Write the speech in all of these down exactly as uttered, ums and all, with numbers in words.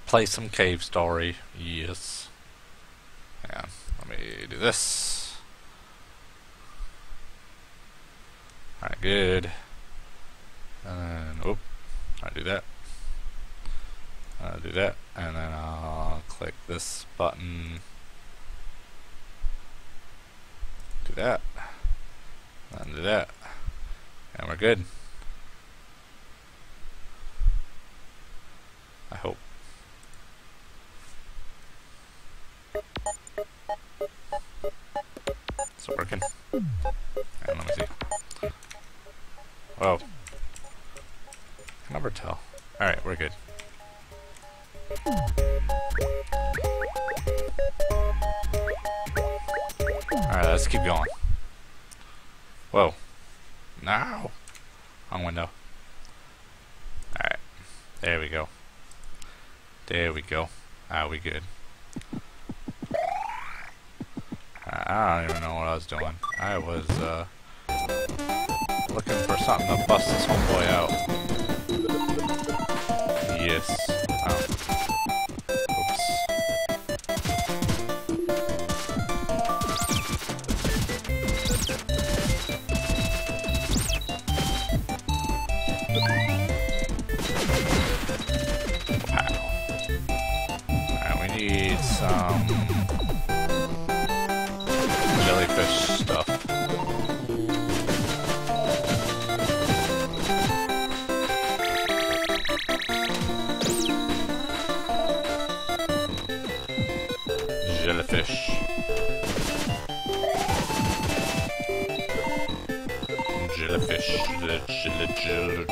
Play some cave story. Yes. Yeah. Let me do this. Alright, good. And then, oop. I do that. I'll do that. And then I'll click this button. Do that. And do that. And we're good. I hope. Is it working? And let me see. Whoa. Can never tell. Alright, we're good. Alright, let's keep going. Whoa. No! Wrong window. Alright. There we go. There we go. Ah, we good. I don't even know what I was doing. I was, uh, looking for something to bust this homeboy out. Yes. Oh. Oops. Wow. Alright, we need some jellyfish stuff. Jellyfish. Jellyfish. Jelly, jelly, jelly,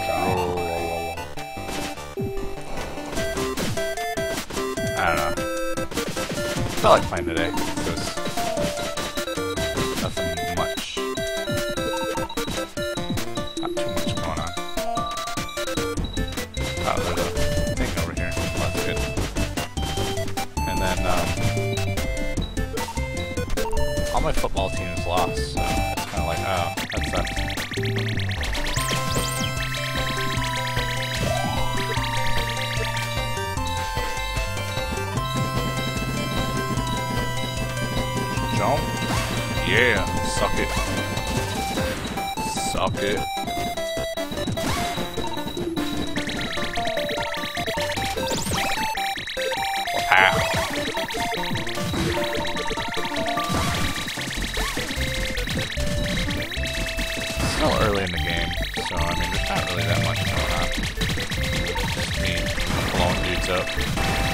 I don't know. I felt like playing today because nothing much. Not too much going on. Oh, there's a thing over here. Oh, that's good. And then, um, all my football teams lost, so it's kind of like, oh, that sucks. Jump. Yeah, suck it. Suck it. Wow. It's still early in the game, so I mean, there's not really that much going on. Just me blowing dudes up.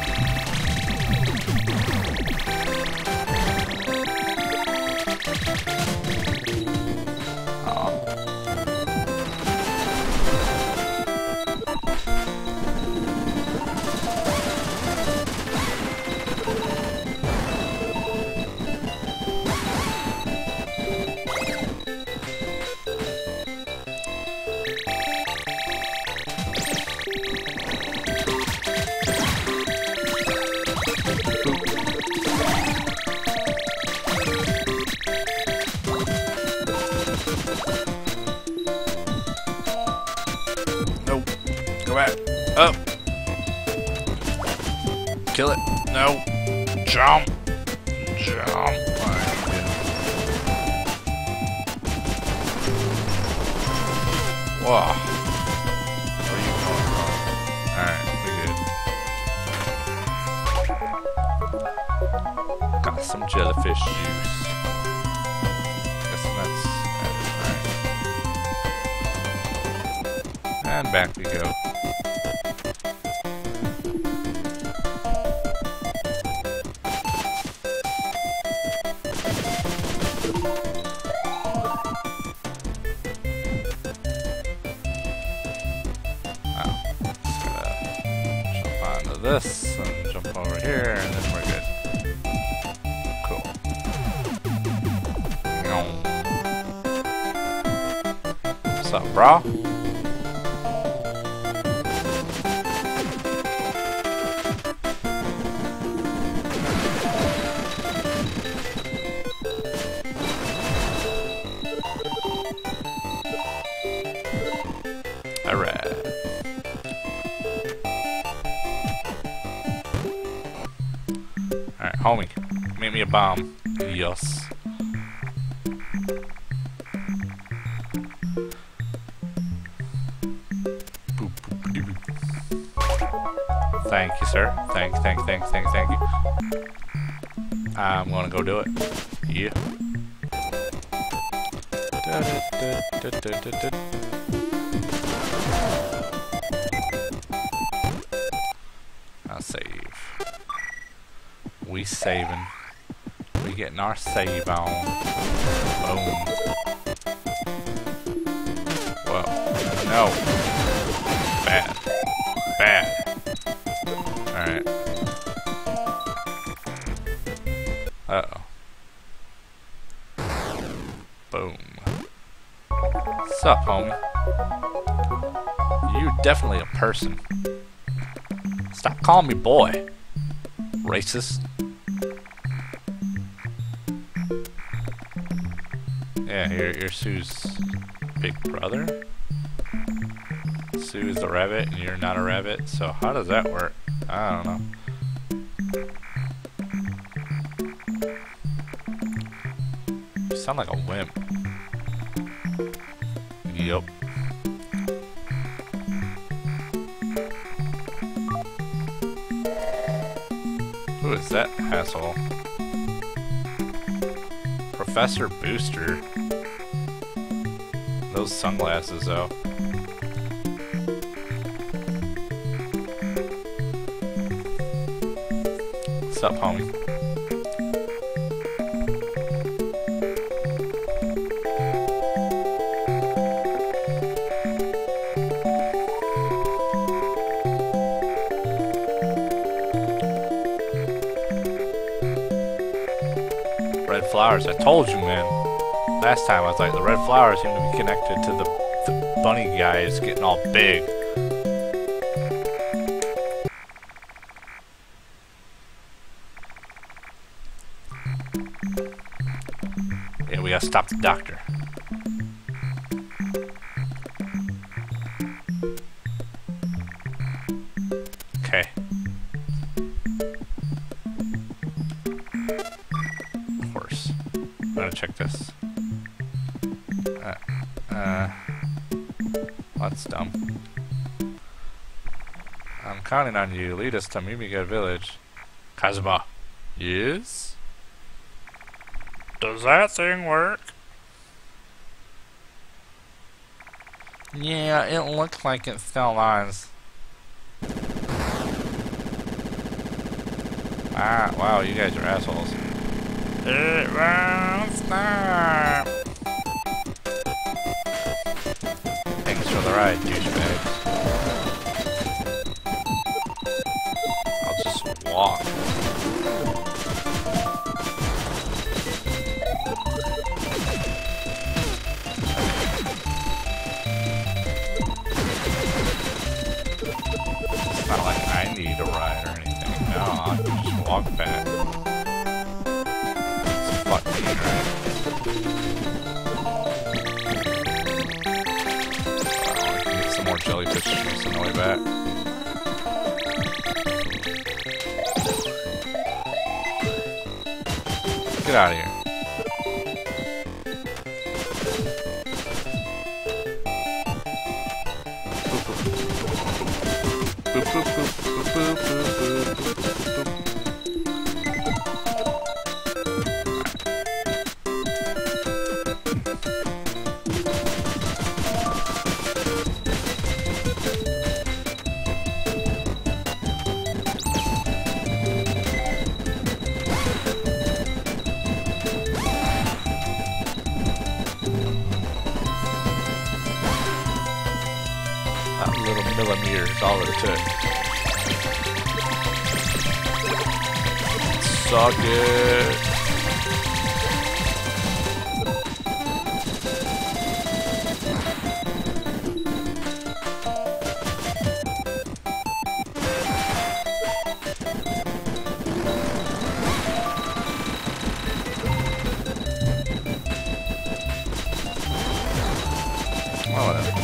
Nope. Go back. Up. Kill it. No. Jump. Jump. Alright, good. Whoa. Where are you going wrong? Alright, we good. Got some jellyfish juice. Guess that's alright. And back we go. This and jump over here, and then we're good. Cool. What's up, brah? Alright. Homie, make me a bomb. Yes. Boop, boop, doo, boop. Thank you, sir. Thank, thank, thank, thank, thank you. I'm gonna go do it. Yeah. Da, da, da, da, da, da. I'll save. We saving. We getting our save on. Boom. Whoa. No. Bad. Bad. Alright. Uh-oh. Boom. What's up, homie? You're definitely a person. Stop calling me boy. Racist. Yeah, you're, you're Sue's big brother? Sue's the rabbit and you're not a rabbit, so how does that work? I don't know. You sound like a wimp. Yup. Who is that asshole? Professor Booster. Those sunglasses, though. What's up, homie? Red flowers. I told you, man. Last time I was like, the red flowers seem to be connected to the, the bunny guys getting all big. Yeah, we gotta stop the doctor. Okay. Of course. I'm gonna check this. Uh, uh, well, that's dumb. I'm counting on you. Lead us to Mimiga Village. Kazuma. Yes? Does that thing work? Yeah, it looks like it still does. Ah, wow, you guys are assholes. It won't stop. Thanks for the ride, douchebags. I'll just walk. It's not like I need a ride or anything. No, I can just walk back. It's fuck me, right? More jellyfish juice on the way back. Get out of here. Boop, boop, boop, boop, boop, boop, boop, boop, boop, boop. That little millimeter is all it took. Suck it. Oh, whatever.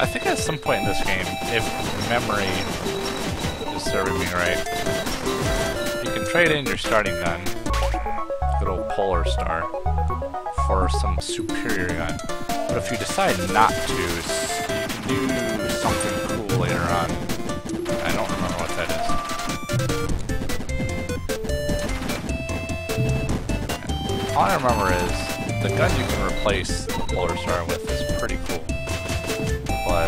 I think at some point in this game, if memory is serving me right, you can trade in your starting gun, good old Polar Star, for some superior gun. But if you decide not to, you can do something cool later on. I don't remember what that is. All I remember is the gun you can replace the Polar Star with is pretty cool. But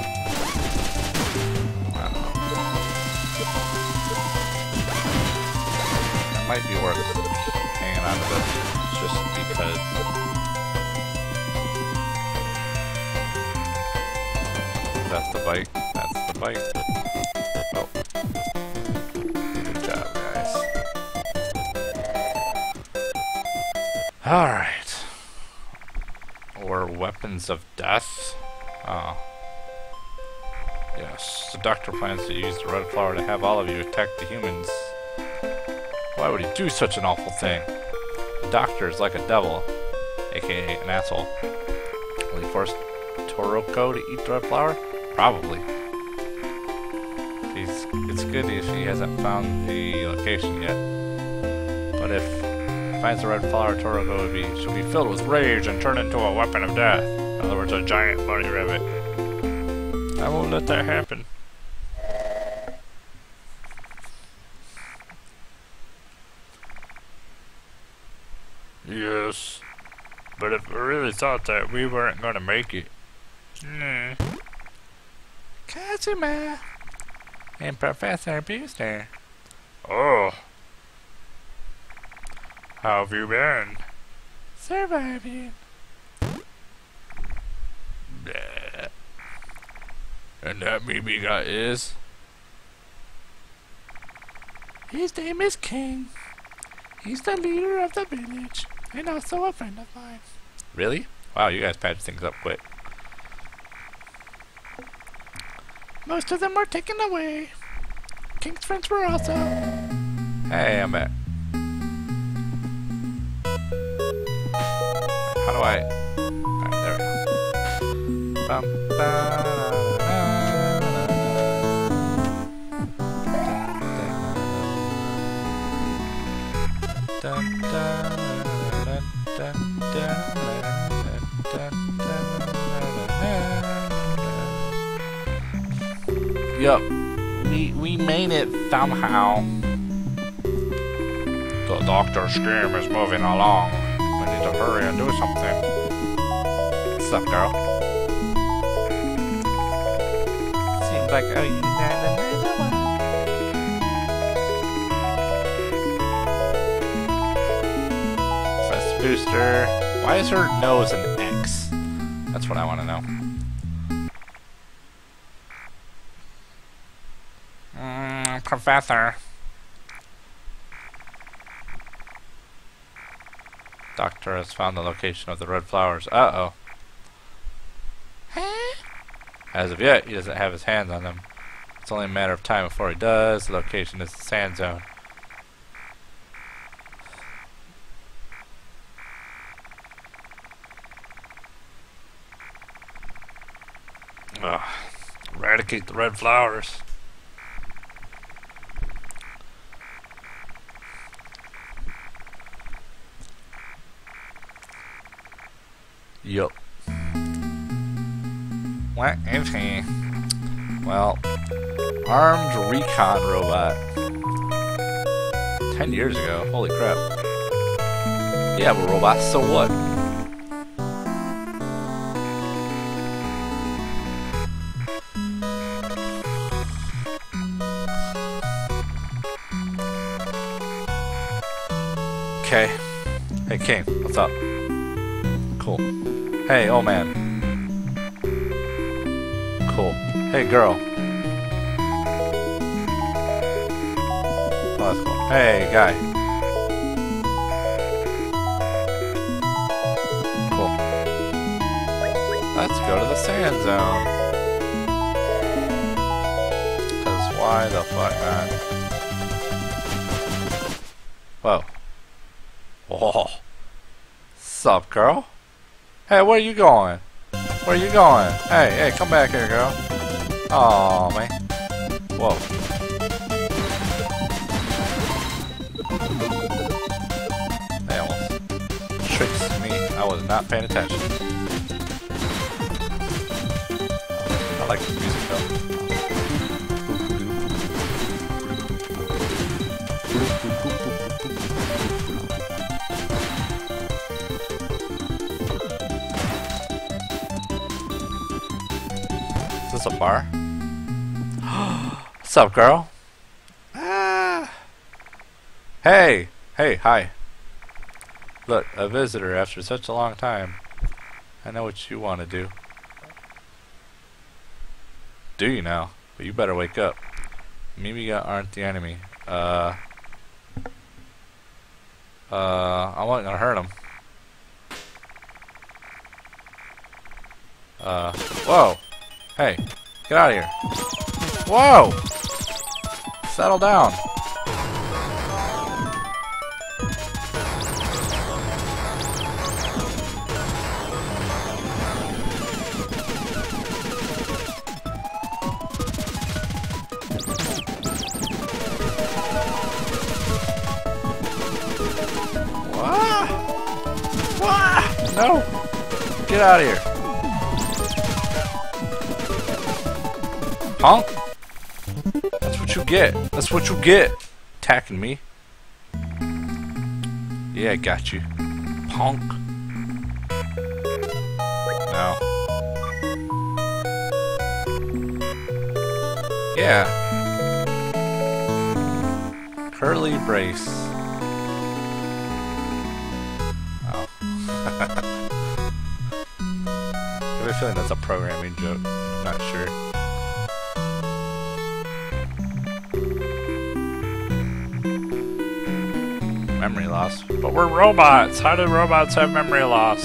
I don't know. It might be worth hanging on to this just because. That's the bike. That's the bike. Oh. Good job, guys. Alright. Or weapons of death. Oh. Yes. The doctor plans to use the red flower to have all of you attack the humans. Why would he do such an awful thing? The doctor is like a devil, aka an asshole. Will he force Toroko to eat the red flower? Probably. He's, it's good if he hasn't found the location yet. But if he finds the red flower, Toroko would be, she'll be filled with rage and turn into a weapon of death. In other words, a giant bunny rabbit. I won't let that happen. Yes. But if we really thought that we weren't gonna make it. Nah. Kazuma and Professor Booster. Oh. How have you been? Surviving. Bleh. And that Mimi guy is? His name is King. He's the leader of the village, and also a friend of mine. Really? Wow, you guys patched things up quick. Most of them were taken away. King's friends were also. Hey, I'm back. How do I? Alright, there we go. Bum, ba, dun, dun, dun, Yup, we we made it somehow. The doctor's scheme is moving along. We need to hurry and do something. What's up, girl? Seems like oh you another one. First booster. Why is her nose an X? That's what I want to know. Mm, Professor. Doctor has found the location of the red flowers. Uh-oh. Huh? As of yet, he doesn't have his hands on them. It's only a matter of time before he does. The location is the sand zone. Ugh. Eradicate the red flowers. Yup. What is he? Well, armed recon robot. Ten years ago. Holy crap. Yeah, but robots, so what? Okay. Hey, King, what's up? Cool. Hey, old man. Cool. Hey, girl. Oh, that's cool. Hey, guy. Cool. Let's go to the sand zone. Cause why the fuck not? Whoa. Whoa. Sup, girl? Hey, where are you going? Where are you going? Hey, hey, come back here, girl. Oh man. Whoa. They almost tricked me. I was not paying attention. I like the music though. Is this a bar? What's up, girl? Ah. Hey! Hey, hi. Look, a visitor after such a long time. I know what you want to do. Do you now? But you better wake up. Mimiga aren't the enemy. Uh... Uh... I wasn't gonna hurt him. Uh... Whoa! Hey! Get out of here! Whoa! Settle down! No! Get out of here! Honk! That's what you get. That's what you get. Attacking me. Yeah, I got you. Honk. No. Yeah. Curly brace. I have a feeling that's a programming joke. I'm not sure. Memory loss. But we're robots! How do robots have memory loss?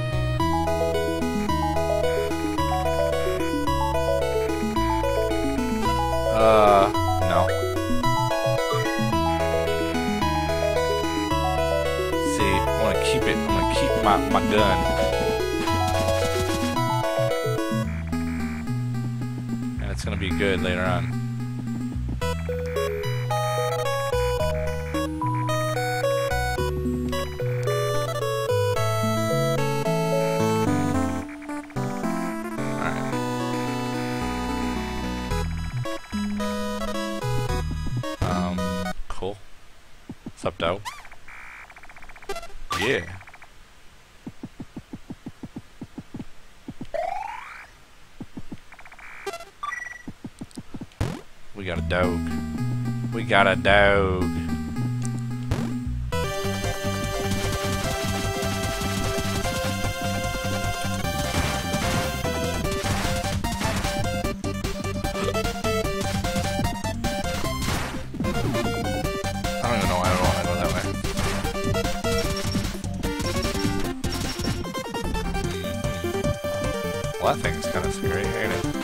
Uh, no. See, I want to keep it. I want to keep my, my gun. It's gonna be good later on. Alright. Um, cool. What's up, dope? Yeah. We got a dog. We got a dog. I don't even know why I don't want to go that way. Well, that thing's kind of scary, ain't it?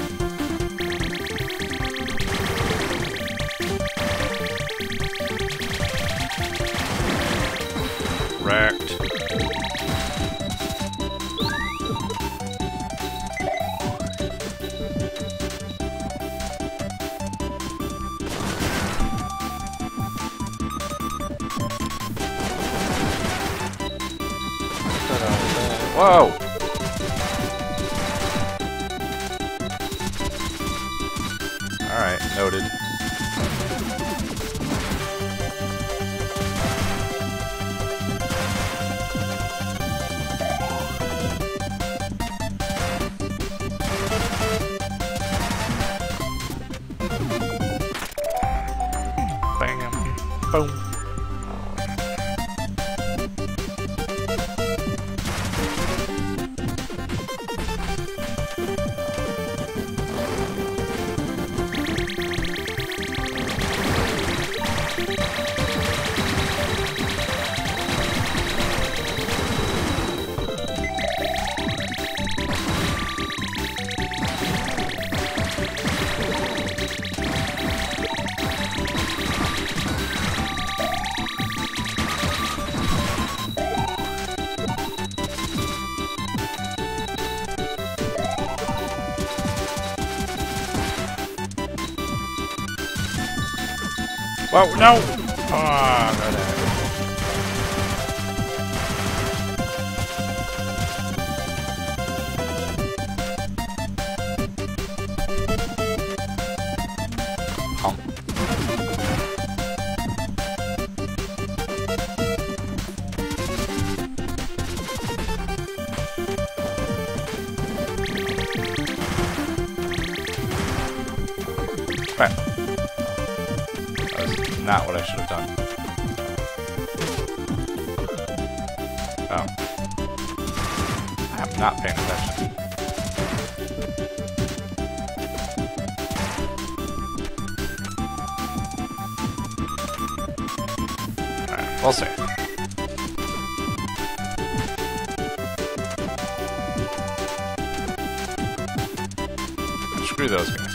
Wrecked. Whoa! Alright, noted. Boom. Whoa, no! Oh, no, no. Hump. Crap. Not what I should have done. Oh. I'm not paying attention. Alright, we'll see. Screw those guys.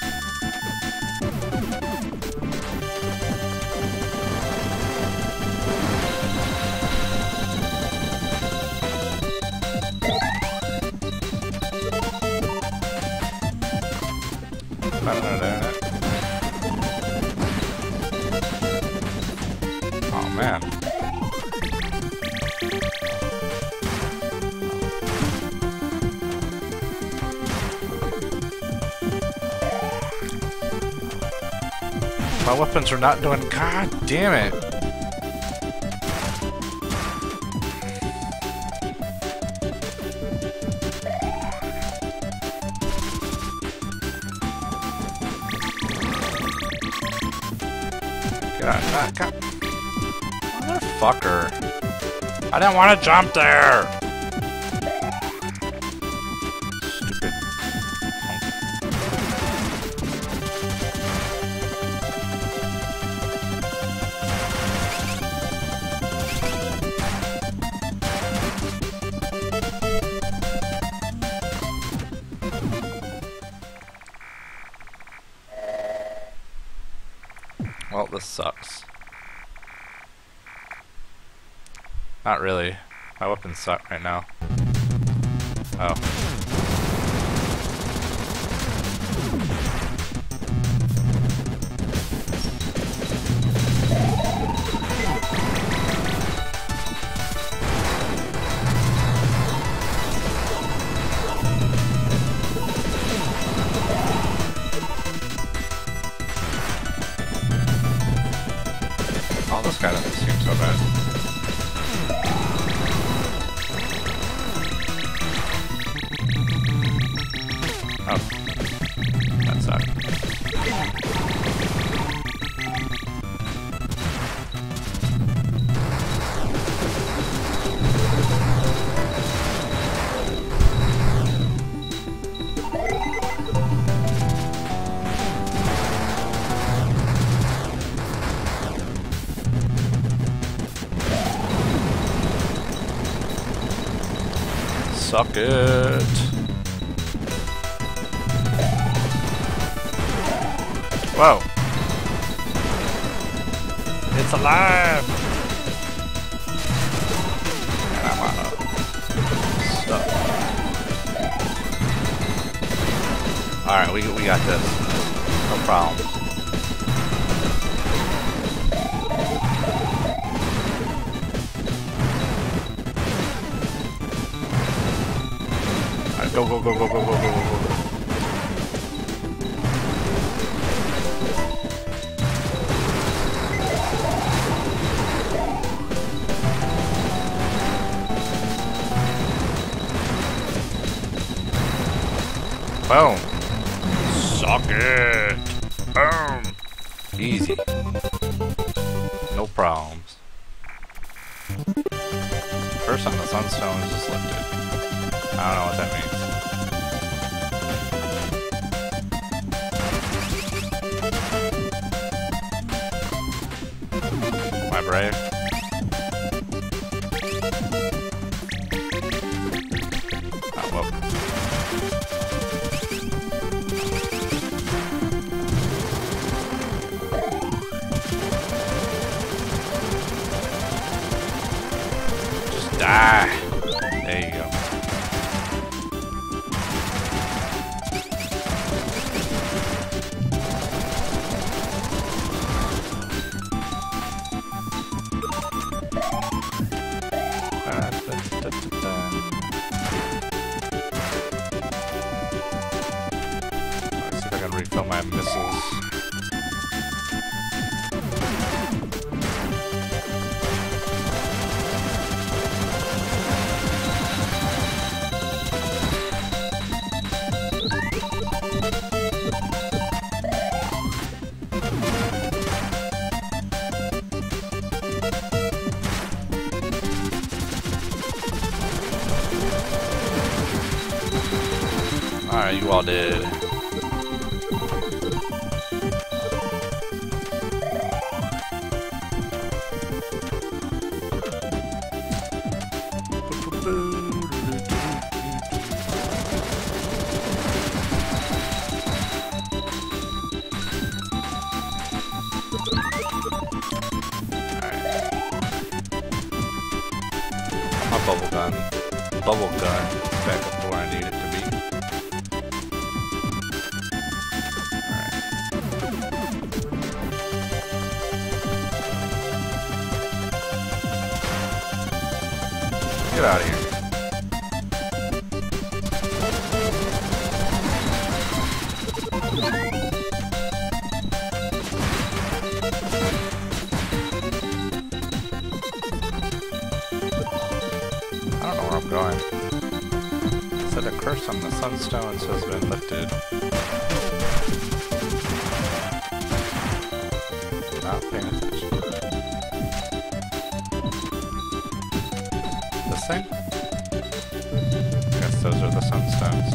Oh man. My weapons are not doing. God damn it. Get out of that. God. Motherfucker. I didn't want to jump there. Stupid. Well, this sucks. Not really. My weapons suck right now. Oh. Oh, this guy doesn't seem so bad. Oh. That sucked. Suck it. Whoa. It's alive. And I'm out of stuff. Alright, we, we got this. No problem. Alright, go, go, go, go, go, go, go, go, go. Boom. Suck it. Boom. Easy. No problems. First on the sunstone is just lifted. I don't know what that means. Am I brave? Oh, well. Die. There you go. time missiles. Alright, you all did. My bubble gun. Bubble gun. Back up to where I need it to be. Get out of here. I don't know where I'm going. It said a curse on the sunstones has been lifted. Not paying attention. This thing? I guess those are the sunstones.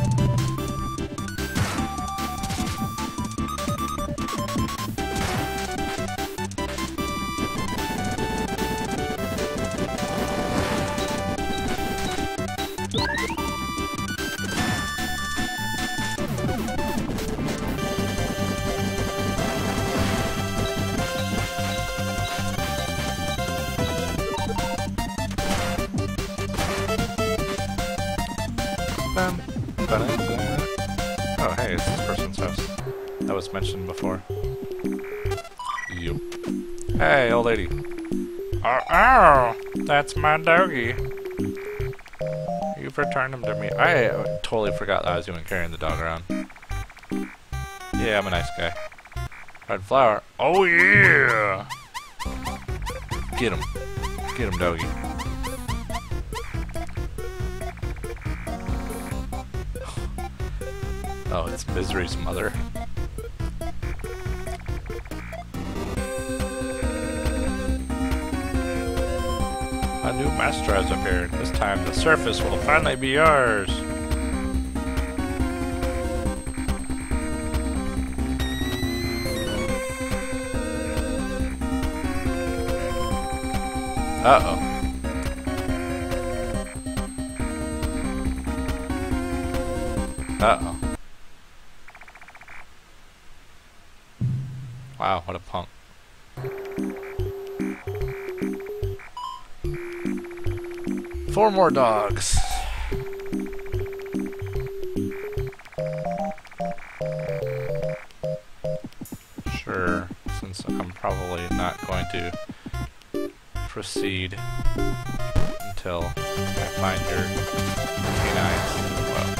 Oh, hey, it's this person's house. That was mentioned before. Yup. Hey, old lady. Oh, oh, that's my doggy. You've returned him to me. I totally forgot that I was even carrying the dog around. Yeah, I'm a nice guy. Red flower. Oh, yeah! Get him. Get him, doggy. Oh, it's Misery's mother. A new master has appeared. This time the surface will finally be yours. Uh-oh. Uh-oh. Wow, what a punk. Four more dogs. Sure, since I'm probably not going to proceed until I find your canines. Well.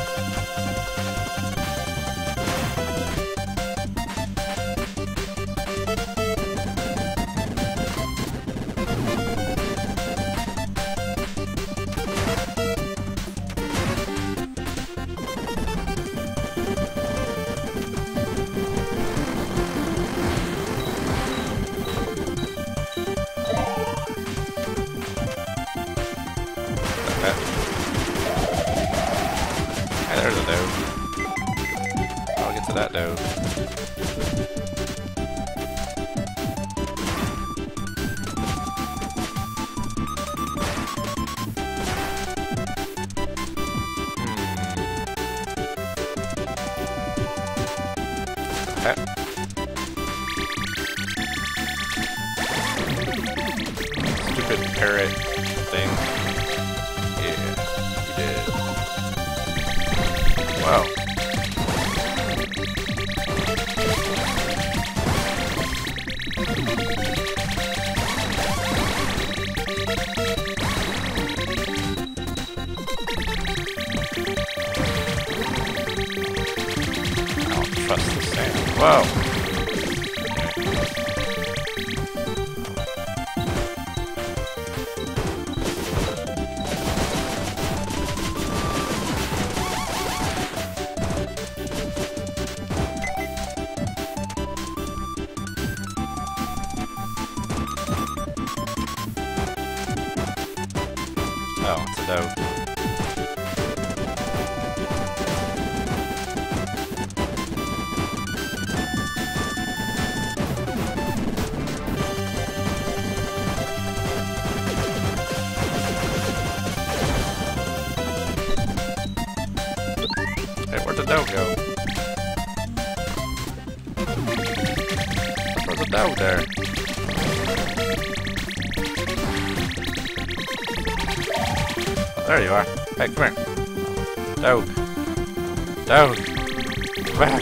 Hey, there's a dove. I'll get to that dove. Hmm. Okay. Stupid parrot thing. Yeah, you did. Wow. I don't trust the sand. Whoa. Oh, it's a dog. Hey, where'd the dog go? Where's the dog there? Oh, there you are. Hey, come here. Dog. Dog. Come back.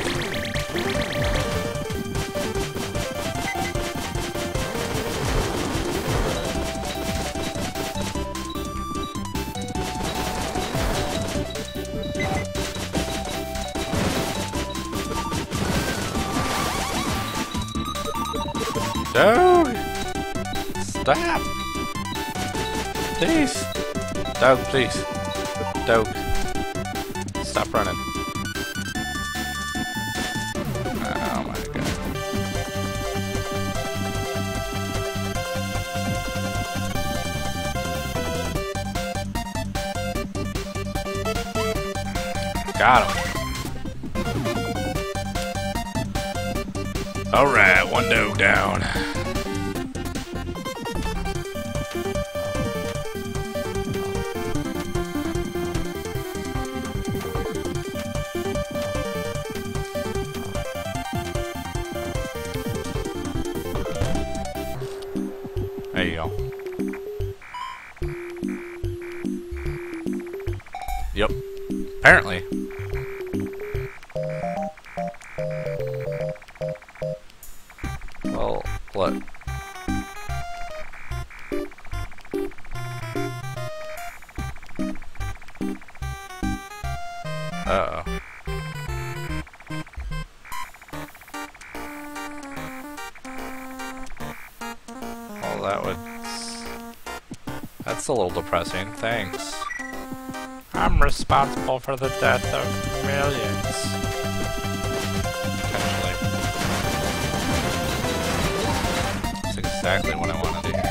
Dog! Stop! Please! Dog, please. Dog. Stop running. Oh my god. Got him. Alright, one dog down. There you go. Yep. Apparently. Well, what? Uh-oh. Well, that would... That's a little depressing. Thanks. I'm responsible for the death of millions. Potentially. That's exactly what I wanted to hear.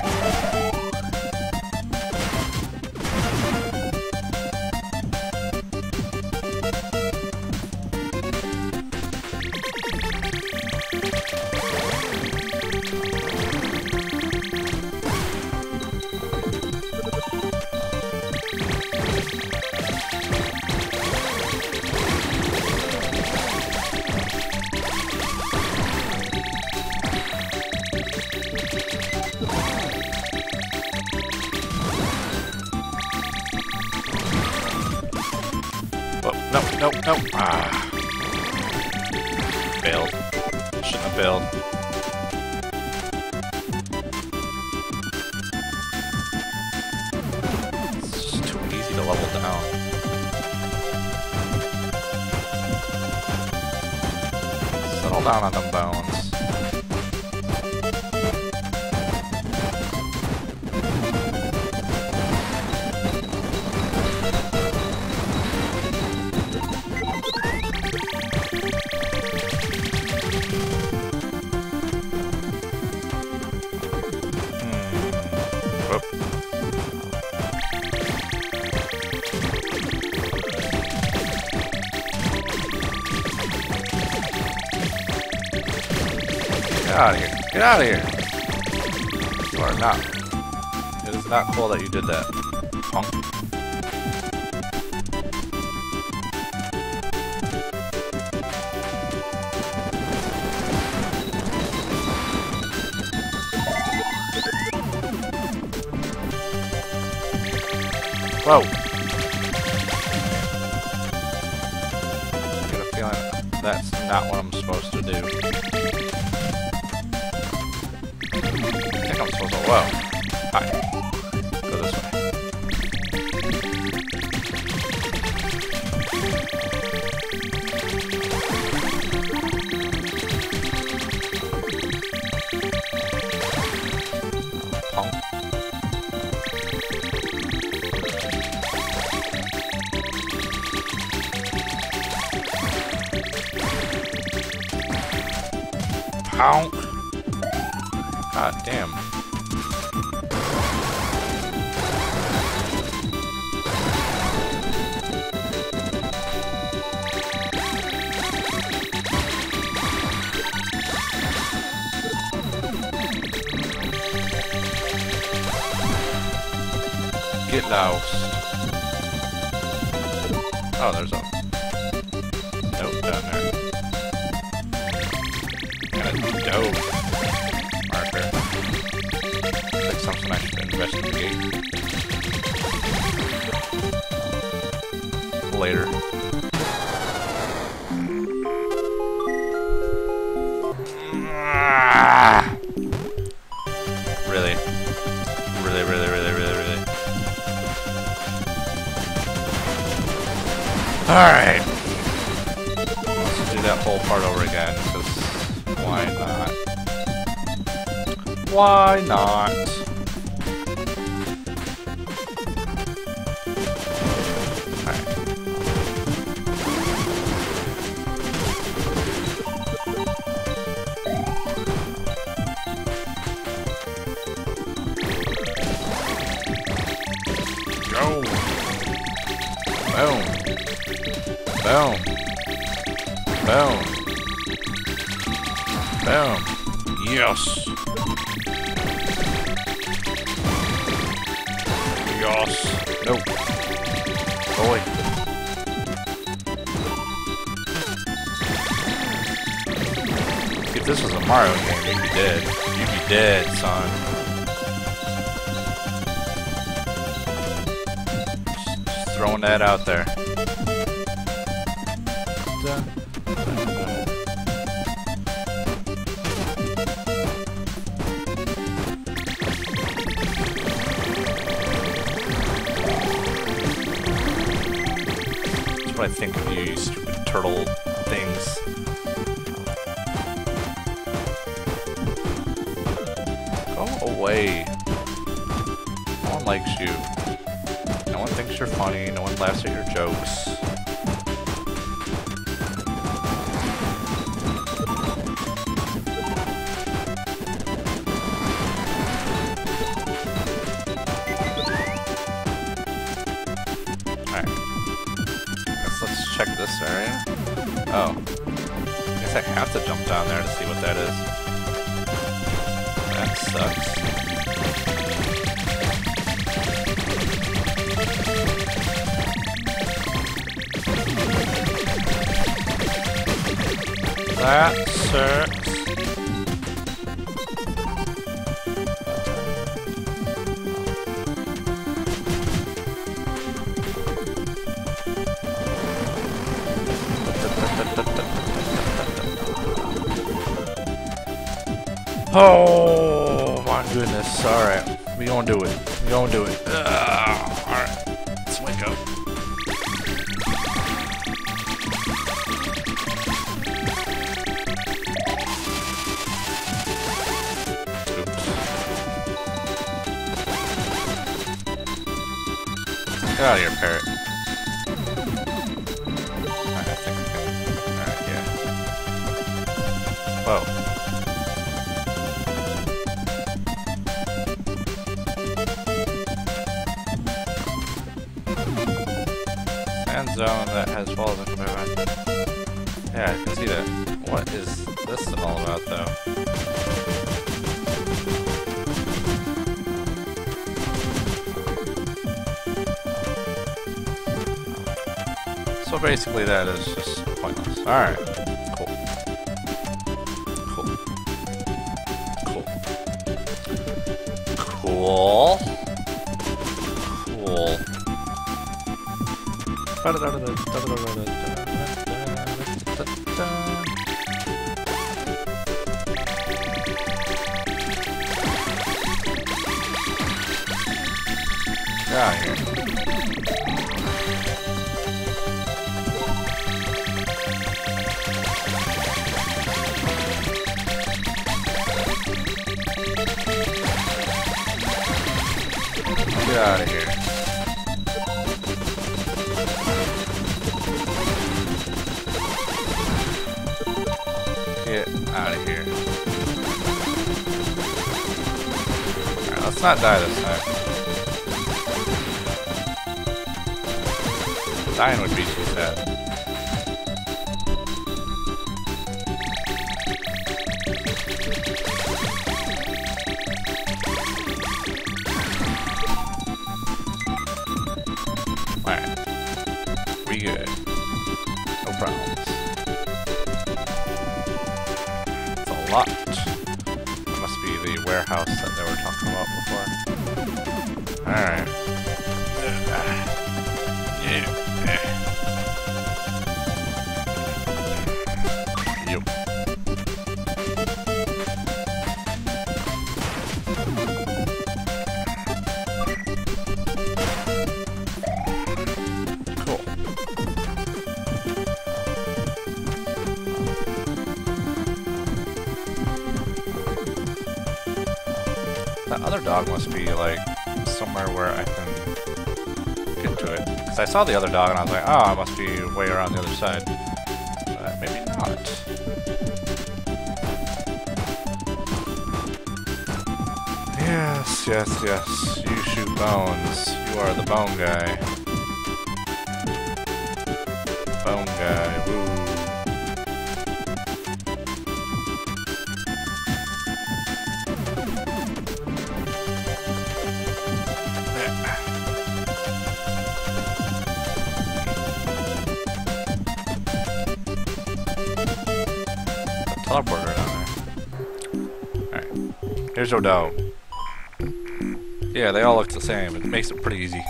No, no, no. Ah. Failed. Shouldn't have failed. It's just too easy to level down. Settle down on them bones. Get out of here. Get out of here. You are not. It is not cool that you did that. Punk. Whoa. I get a feeling that's not what I'm supposed to do. I think I'm supposed to... Whoa. Hi. Go this way. Ow! God damn. Get lost. Oh, there's a note down there. And a dope marker. Looks like something I should investigate later. Really? Really, really, really, really, really. Alright. Let's do that whole part over again, because why not? Why not? Alright. Go! Boom! Boom. Boom. Boom. Yes. Yes. No. Boy. If this was a Mario game, you'd be dead. You'd be dead, son. Just, just throwing that out there. That's what I think of you, you stupid turtle things. Go away. No one likes you. No one thinks you're funny. No one laughs at your jokes. Check this area. Oh. I guess I have to jump down there to see what that is. That sucks. That sucks. Oh my goodness, alright. We gonna do it. We gonna do it. Alright. Let's wake up. Oops. Get out of here, parrot. Alright, I think we can. Alright, yeah. Whoa. Zone that has walls and commitment. Yeah, I can see that. What is this all about, though? So basically, that is just pointless. All right, cool, cool, cool, cool, cool. Get out of here. Get out of here. Get out of here. Let's not die this time. Dying would be too sad. Alright. We good. No problems. It's a lot. That must be the warehouse that they were talking about before. Alright. Yeah. Yep. Cool. That other dog must be like somewhere where I can get to it. Because I saw the other dog and I was like, oh, it must be way around the other side. But maybe not. Yes, yes, yes. You shoot bones. You are the bone guy. Bone guy. Woo. Teleporter down there. Alright. Here's your dog. Yeah, they all look the same. It makes it pretty easy.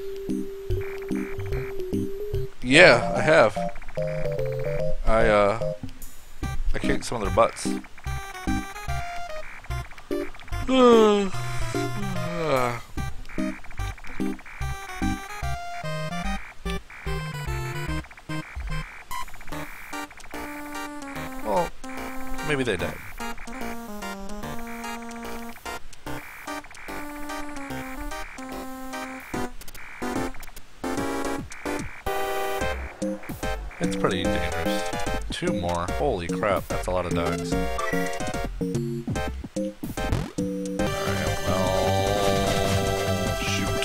Yeah, I have. I, uh... I kicked some of their butts. Uh, uh. Well, maybe they did. It's pretty dangerous. Two more. Holy crap, that's a lot of dogs. Alright, well... shoot.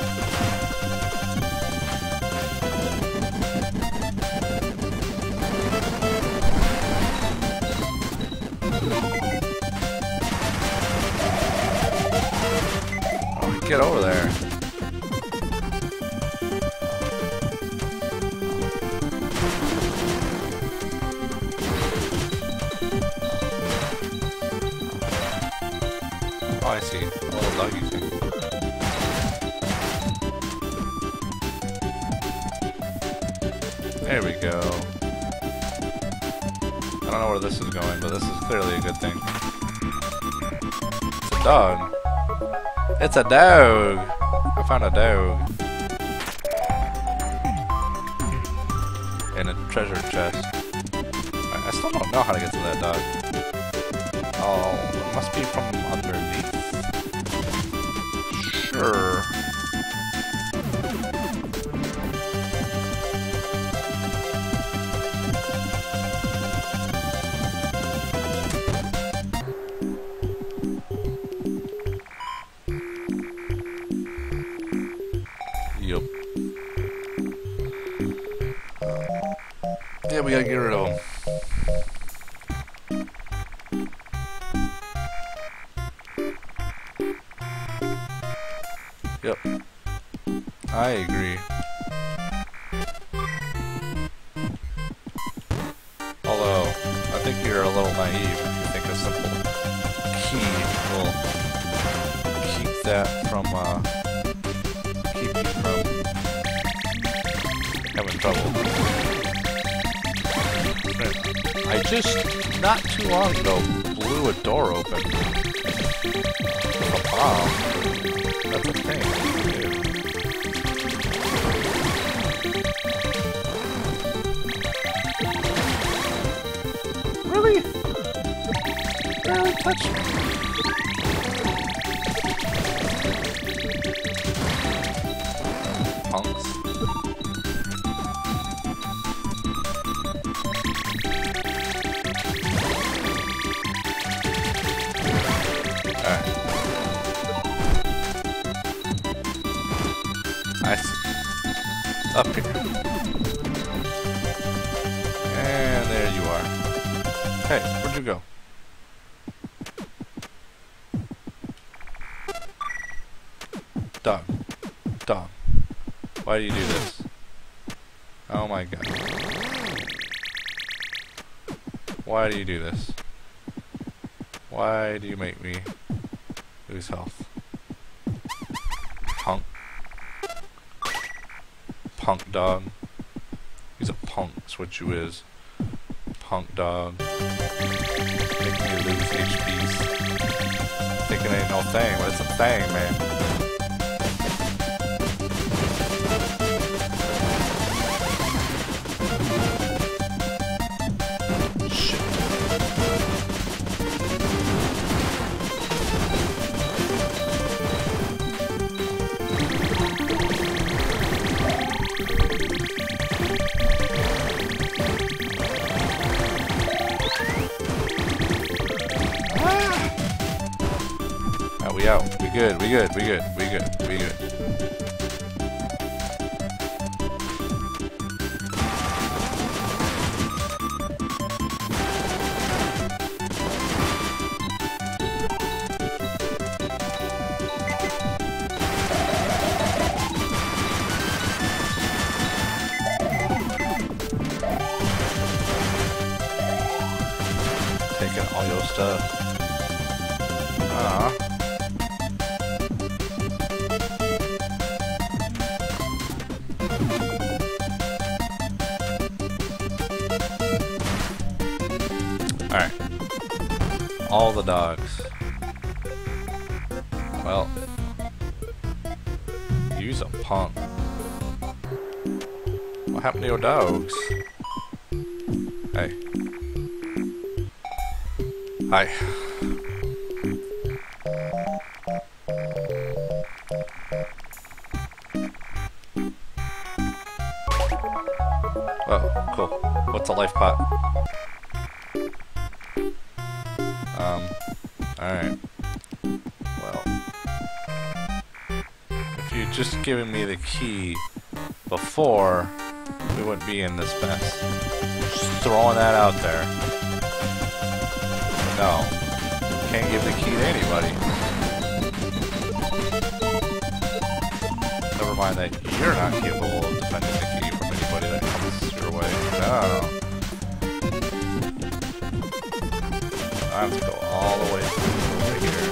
Oh, get over there. Oh, I see. A little doggy thing. There we go. I don't know where this is going, but this is clearly a good thing. It's a dog. It's a dog! I found a dog. In a treasure chest. I still don't know how to get to that dog. Oh, it must be from underneath. Sure. Yup. Yeah, we gotta get rid of them. Yep. I agree. Although, I think you're a little naive if you think a simple key will keep that from, uh, keep you from having trouble. I just, not too long ago, blew a door open. With a bomb. That's a thing, dude. Really? Barely touched me. Punks. Alright. I see. Up here. And there you are. Hey, where'd you go? Dog. Dog. Why do you do this? Oh my god. Why do you do this? Why do you make me lose health? Punk. Punk dog. He's a punk, that's what you is. Punk dog. Make me lose H Ps. Thinking it ain't no thing, but it's a thing, man. We out. We good. We good. We good. We good. We good. Taking all your stuff. Ah. Alright. All the dogs. Well. Use a punk. What happened to your dogs? Hey. Hi. Oh, cool. What's a life pot? Um, alright. Well, if you'd just given me the key before, we wouldn't be in this mess. Just throwing that out there. No. Can't give the key to anybody. Never mind that you're not capable of defending the key from anybody that comes your way. No. I have to go all the way over here.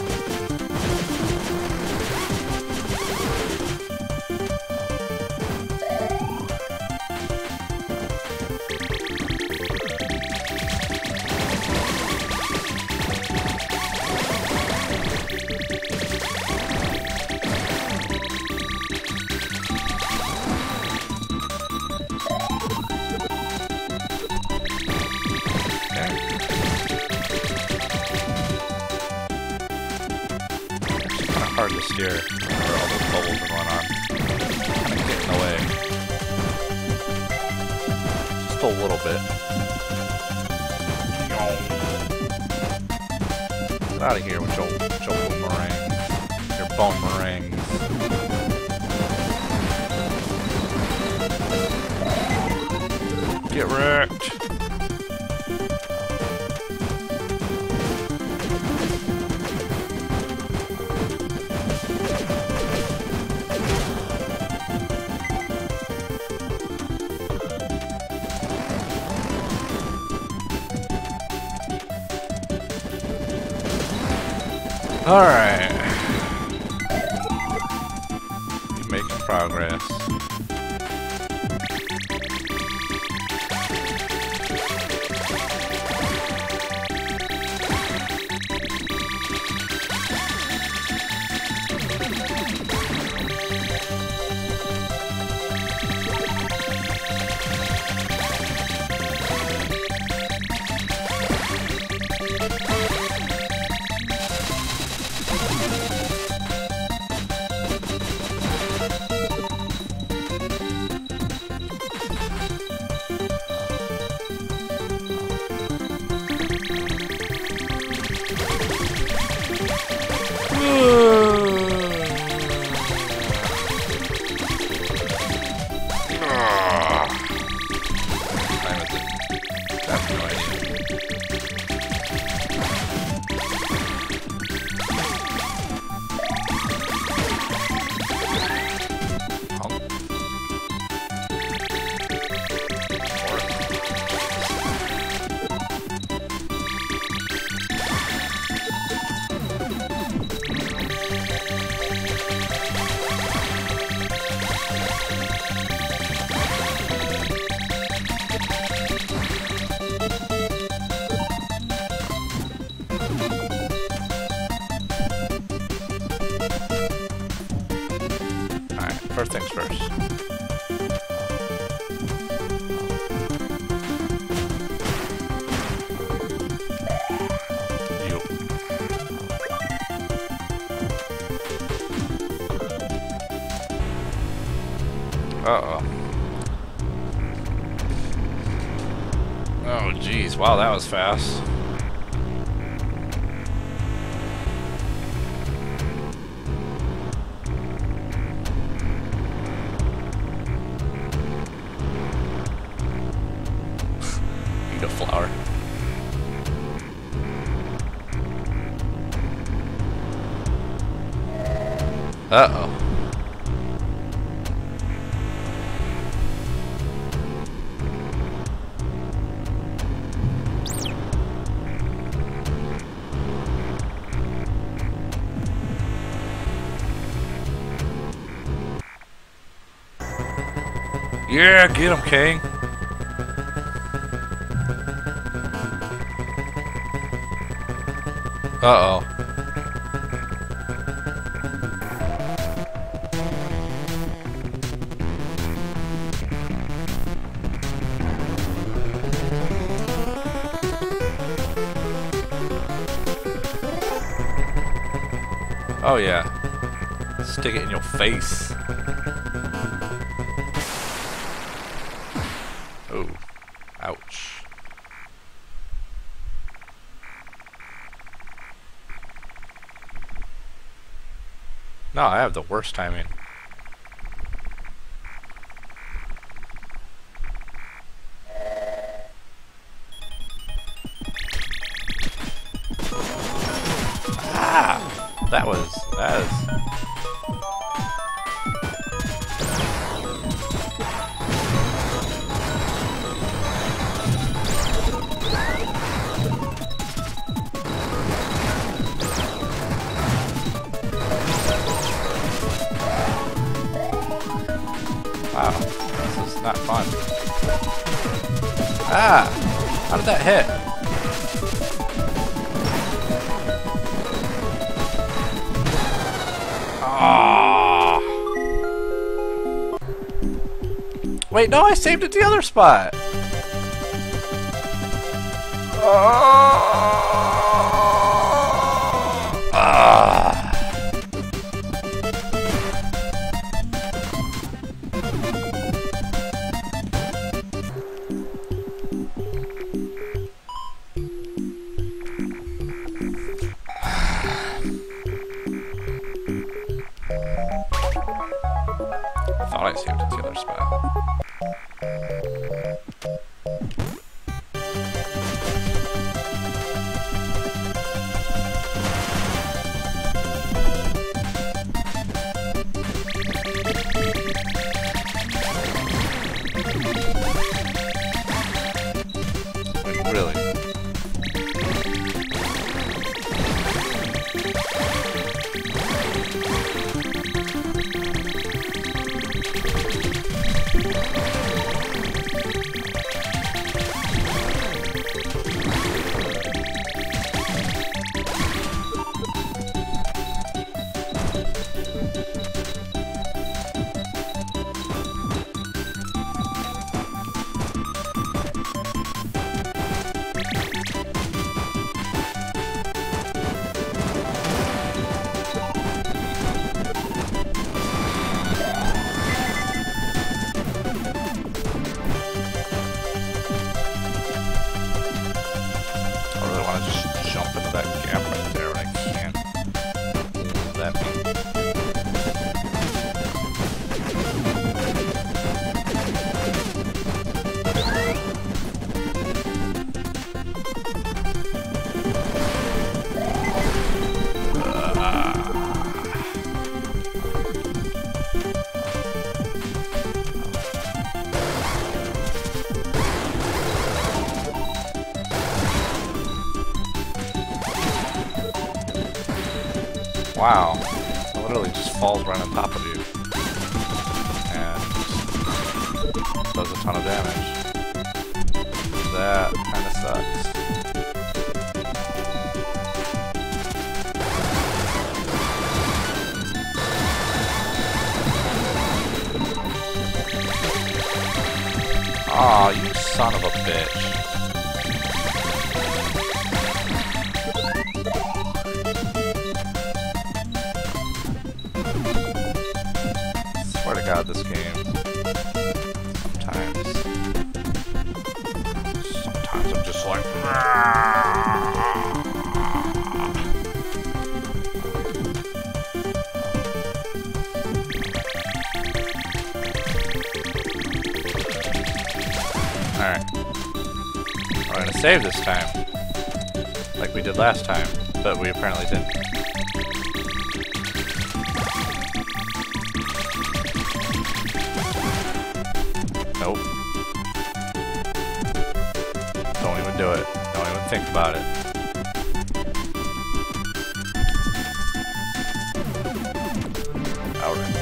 Hard to steer where all those bubbles are going on. Kind of get in the way. Just a little bit. Get out of here with your, your boomerang. Your bone meringues. Get wrecked. Alright. You're making progress. first things first. You. Uh-oh. Oh, jeez. Wow, that was fast. Eat a flower. Uh-oh. Yeah, get him, King. Uh-oh. Oh, yeah. Stick it in your face. Oh, ouch. No, I have the worst timing. Ah! That was... that is... Wow, this is not fun. Ah! How did that hit? Ah! Wait, no, I saved it the other spot! Ah! Ah! I thought I saved it the other spot. Really? I just jump into that gap right there, and I can't. What does that mean? Wow, it literally just falls right on top of you and just does a ton of damage. That kind of sucks. Aw, you son of a bitch. Swear to God, this game. Sometimes. Sometimes I'm just like. Alright. We're gonna save this time. Like we did last time, but we apparently didn't. Nope. Don't even do it. Don't even think about it. Alright.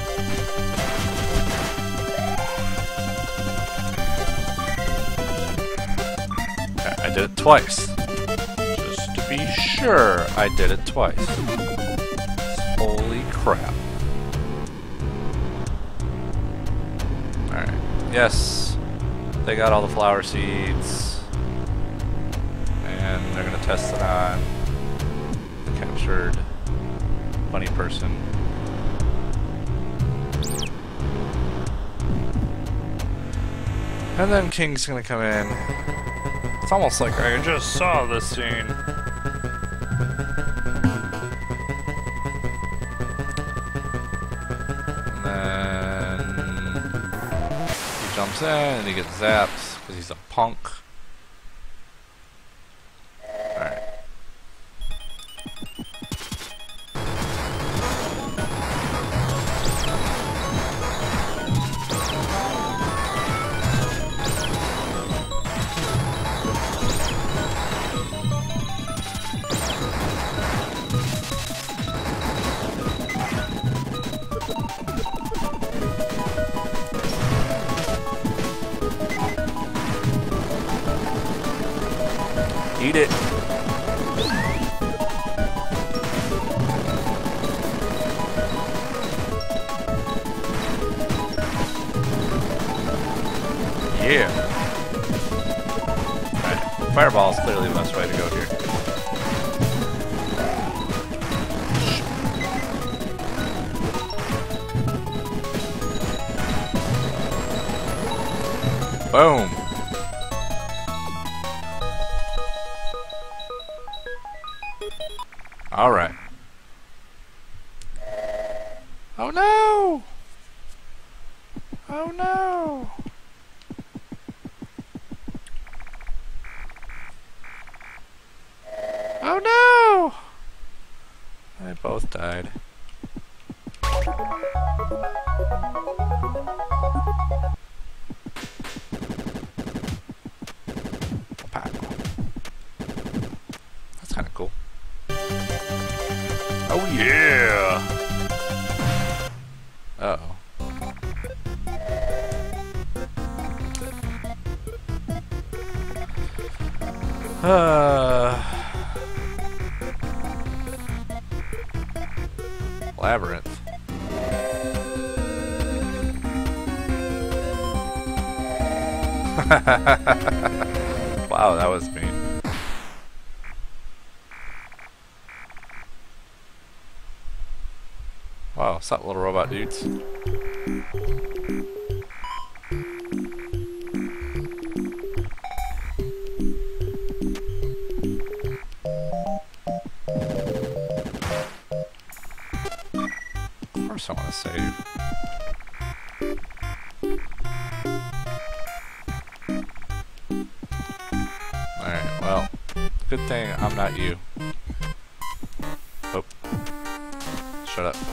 I did it twice. Just to be sure, I did it twice. Holy crap. Alright. Yes, they got all the flower seeds. And they're gonna test it on the captured bunny person. And then King's gonna come in. It's almost like I just saw this scene. And then he jumps in and he gets zapped because he's a punk. Alright. Eat it. Yeah. Alright. Fireball is clearly the best way to go here. Boom. All right. Oh no! Oh no! Oh no! They both died. That's kind of cool. Oh yeah! Uh-oh. Uh... Labyrinth. Wow, that was mean. Wow, what's up, little robot dudes? Of course I want to save. Alright, well, good thing I'm not you. Oh. Shut up.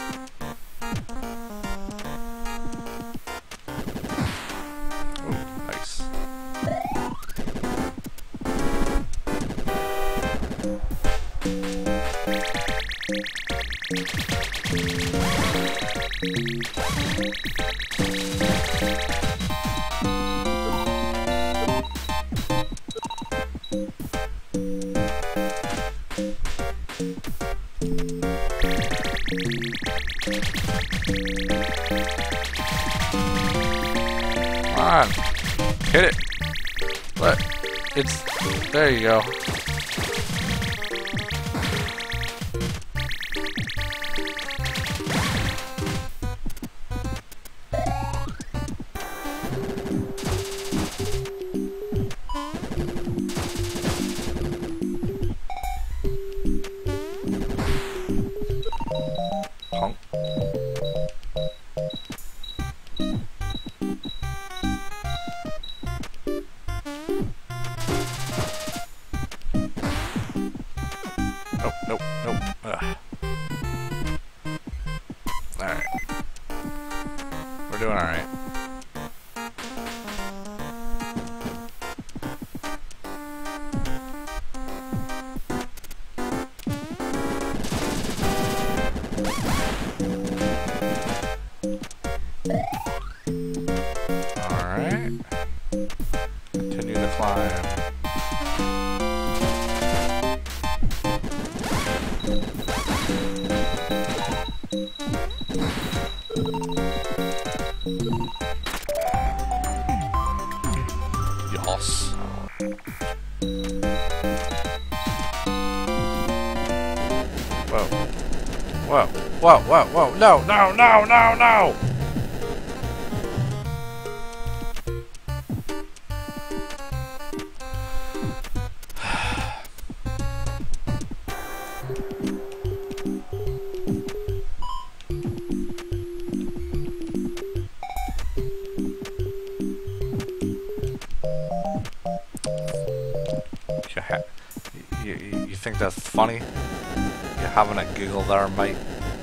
Oh, nice. Come on. Hit it. What? It's... There you go. Honk. Nope, nope, nope. Ugh. Alright. We're doing alright. Alright. Continue to climb. Yes. Whoa. Whoa. Whoa, whoa, whoa. No, no, no, no, no! You, ha you, you, you think that's funny? You're having a giggle there, mate?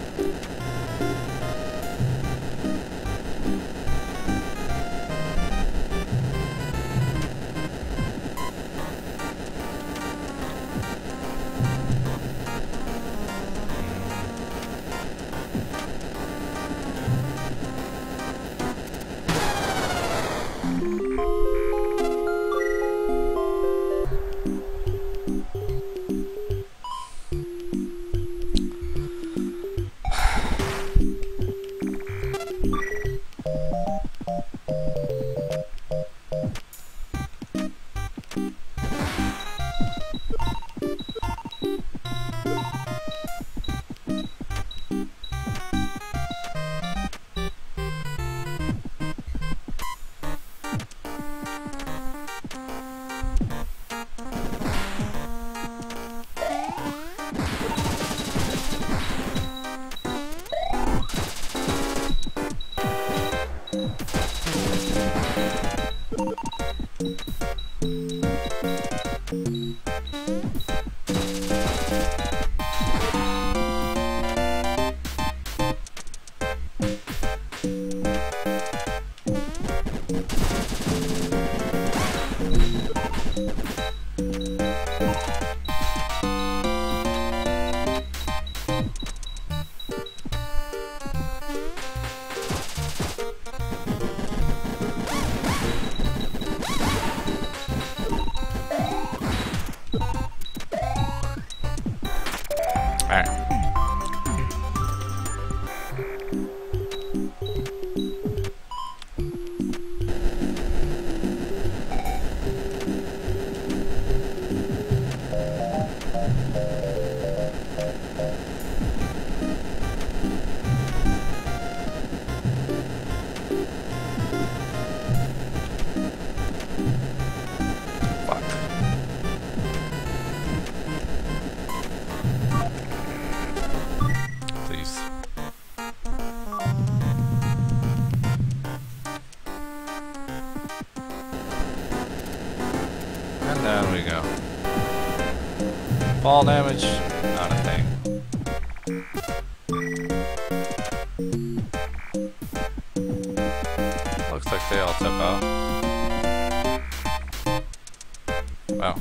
Alright. And down we go. Fall damage, not a thing. Looks like they all tip out. Wow.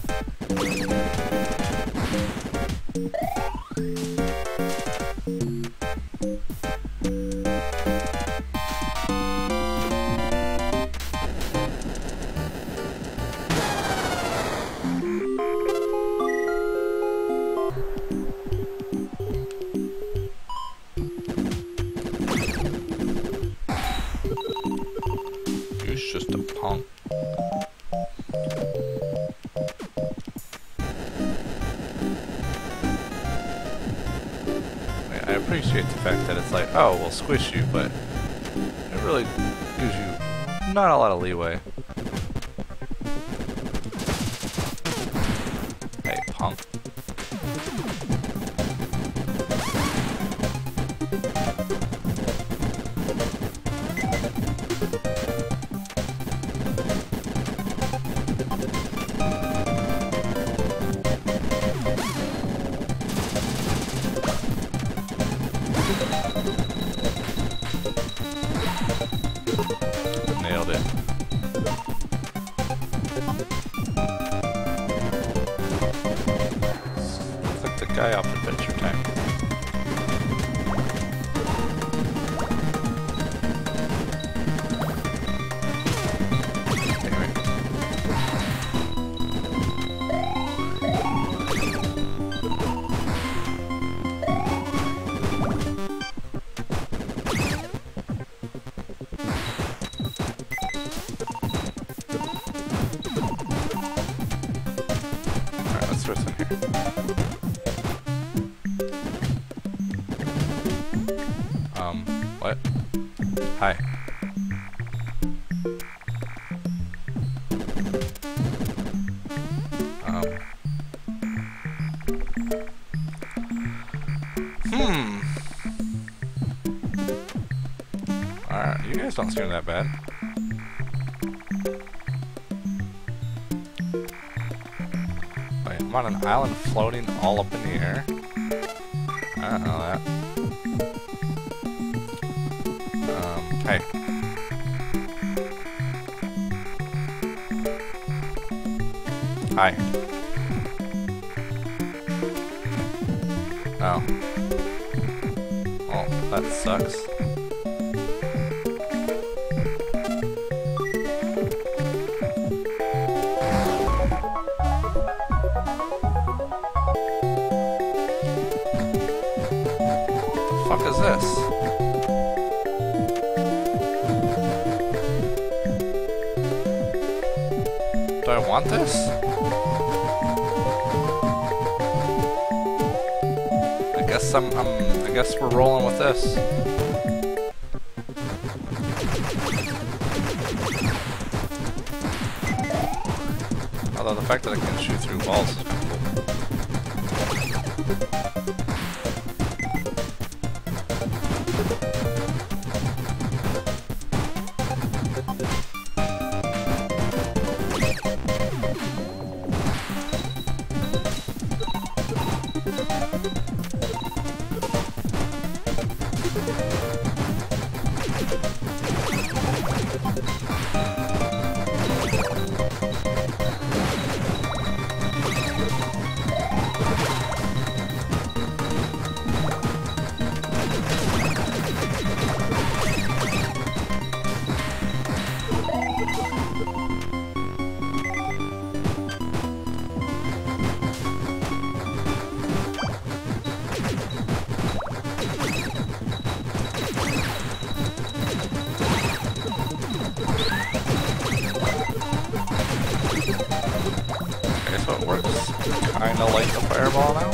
It's just a fact that it's like, oh, we'll squish you, but it really gives you not a lot of leeway. Hey, punk. Nailed it. Looks like the guy off Adventure Time. Anyway. Let's throw some here. Um, what? Hi. Um. Hmm. Alright, you guys don't seem that bad. I'm on an island floating all up in the air. I don't know that. Um, hey. Hi. Oh. Oh, that sucks. What the fuck is this? Do I want this? I guess I'm, I'm I guess we're rolling with this. Although the fact that I can shoot through walls is kind of cool. Kinda like the fireball now.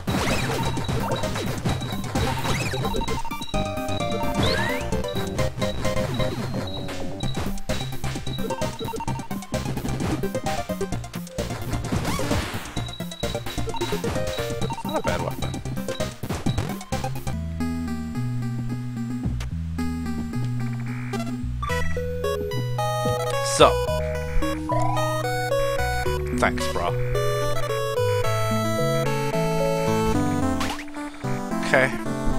It's not a bad weapon. So, thanks, bro. Okay.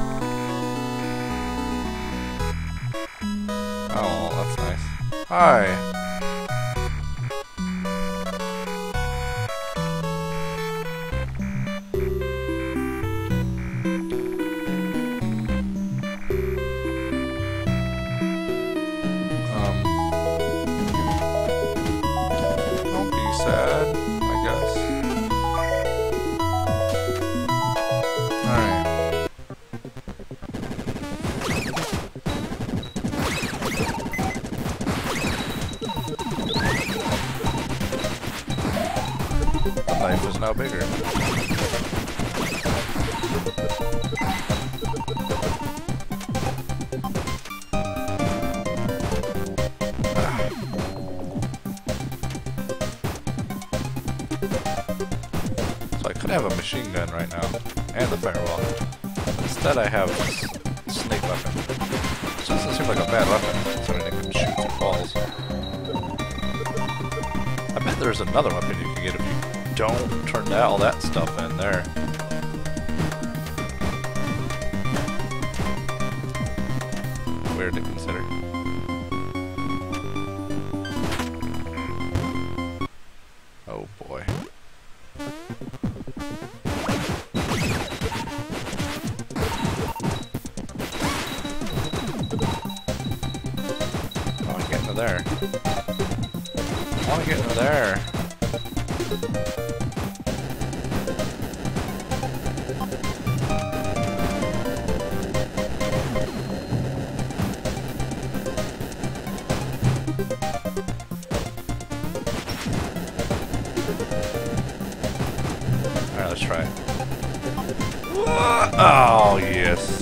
Oh, that's nice. Hi. Um. Don't be sad, I guess. Alright. Life is now bigger. have a machine gun right now, and the firewall. Instead I have a snake weapon. Which doesn't seem like a bad weapon, something that can shoot through walls. I bet there's another weapon you can get if you don't turn that, all that stuff in there. Weird to consider. Oh boy. I want to get into there. I want to get into there. Alright, let's try it. Oh, yes.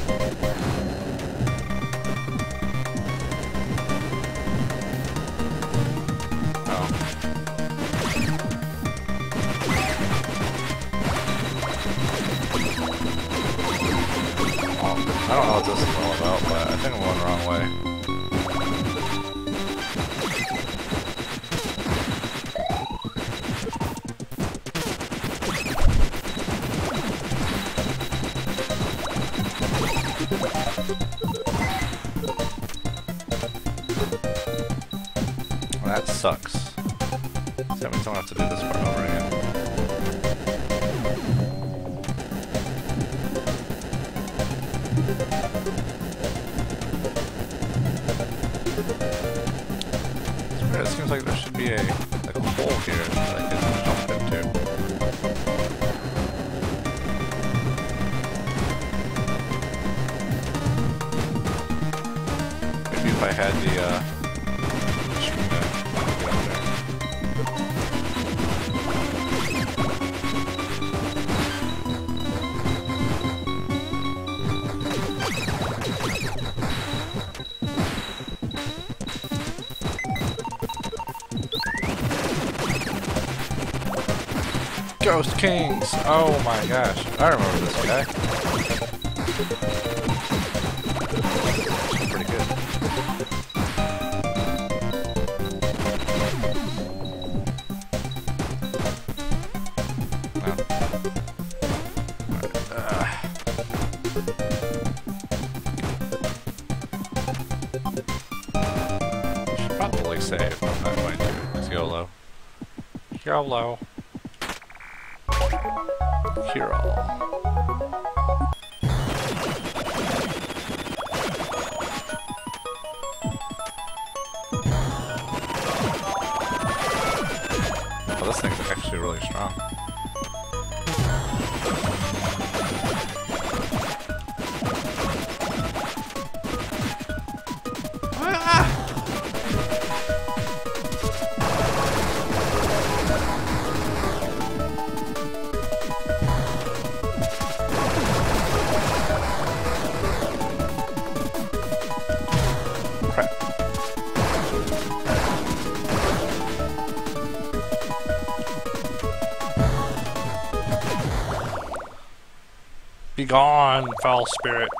I don't know what this is all about, but I think I'm going the wrong way. Well, that sucks. So that means I don't have to do this part over again. It seems like there should be a like a hole here that I can jump into. Maybe if I had the uh, machine gun, I could get up there. Ghost Kings! Oh my gosh, I remember this guy. Pretty good. Well. Right. Uh. Should probably save, but I'm not going to. It's YOLO. YOLO. Cure all. Oh, this thing's actually really strong. Ah! Be gone, foul spirit.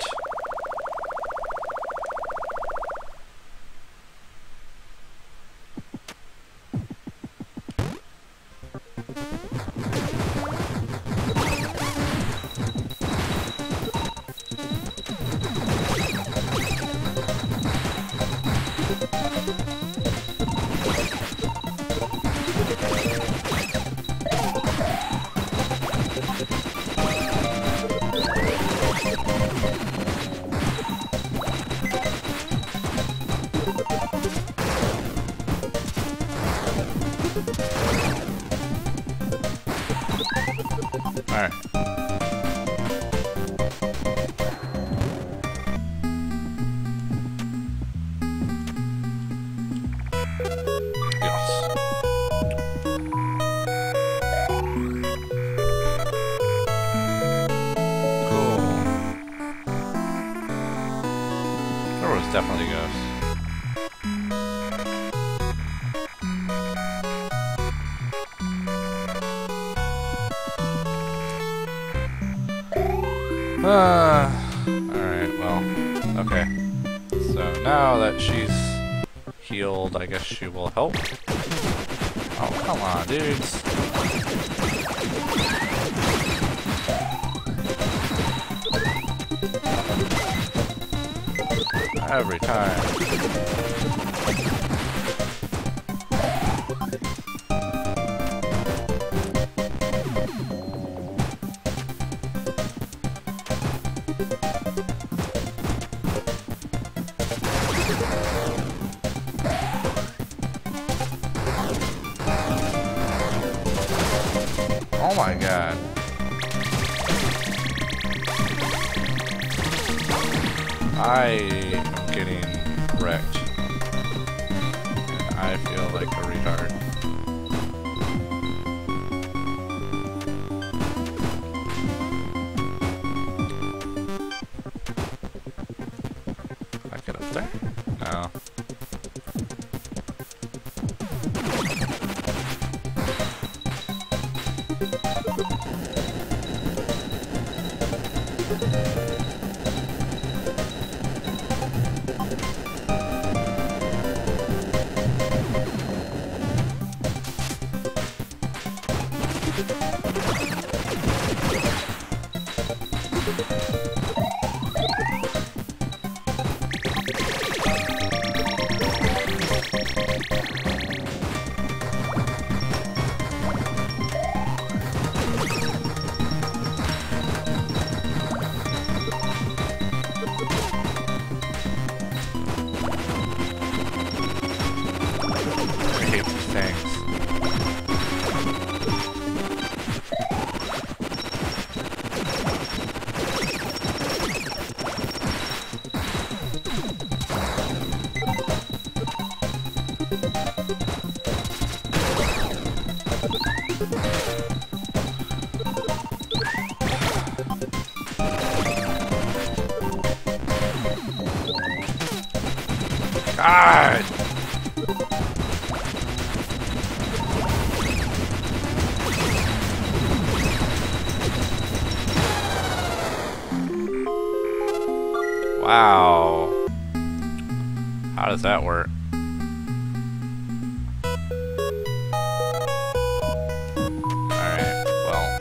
Alright. Yes. Cool. There was definitely ghosts. Uh, alright, well, okay. So now that she's healed, I guess she will help. Oh, come on, dudes. Every time. Oh my god. I am getting wrecked. And I feel like a retard. Can I get up there? No. God! Wow. How does that work? Alright, well.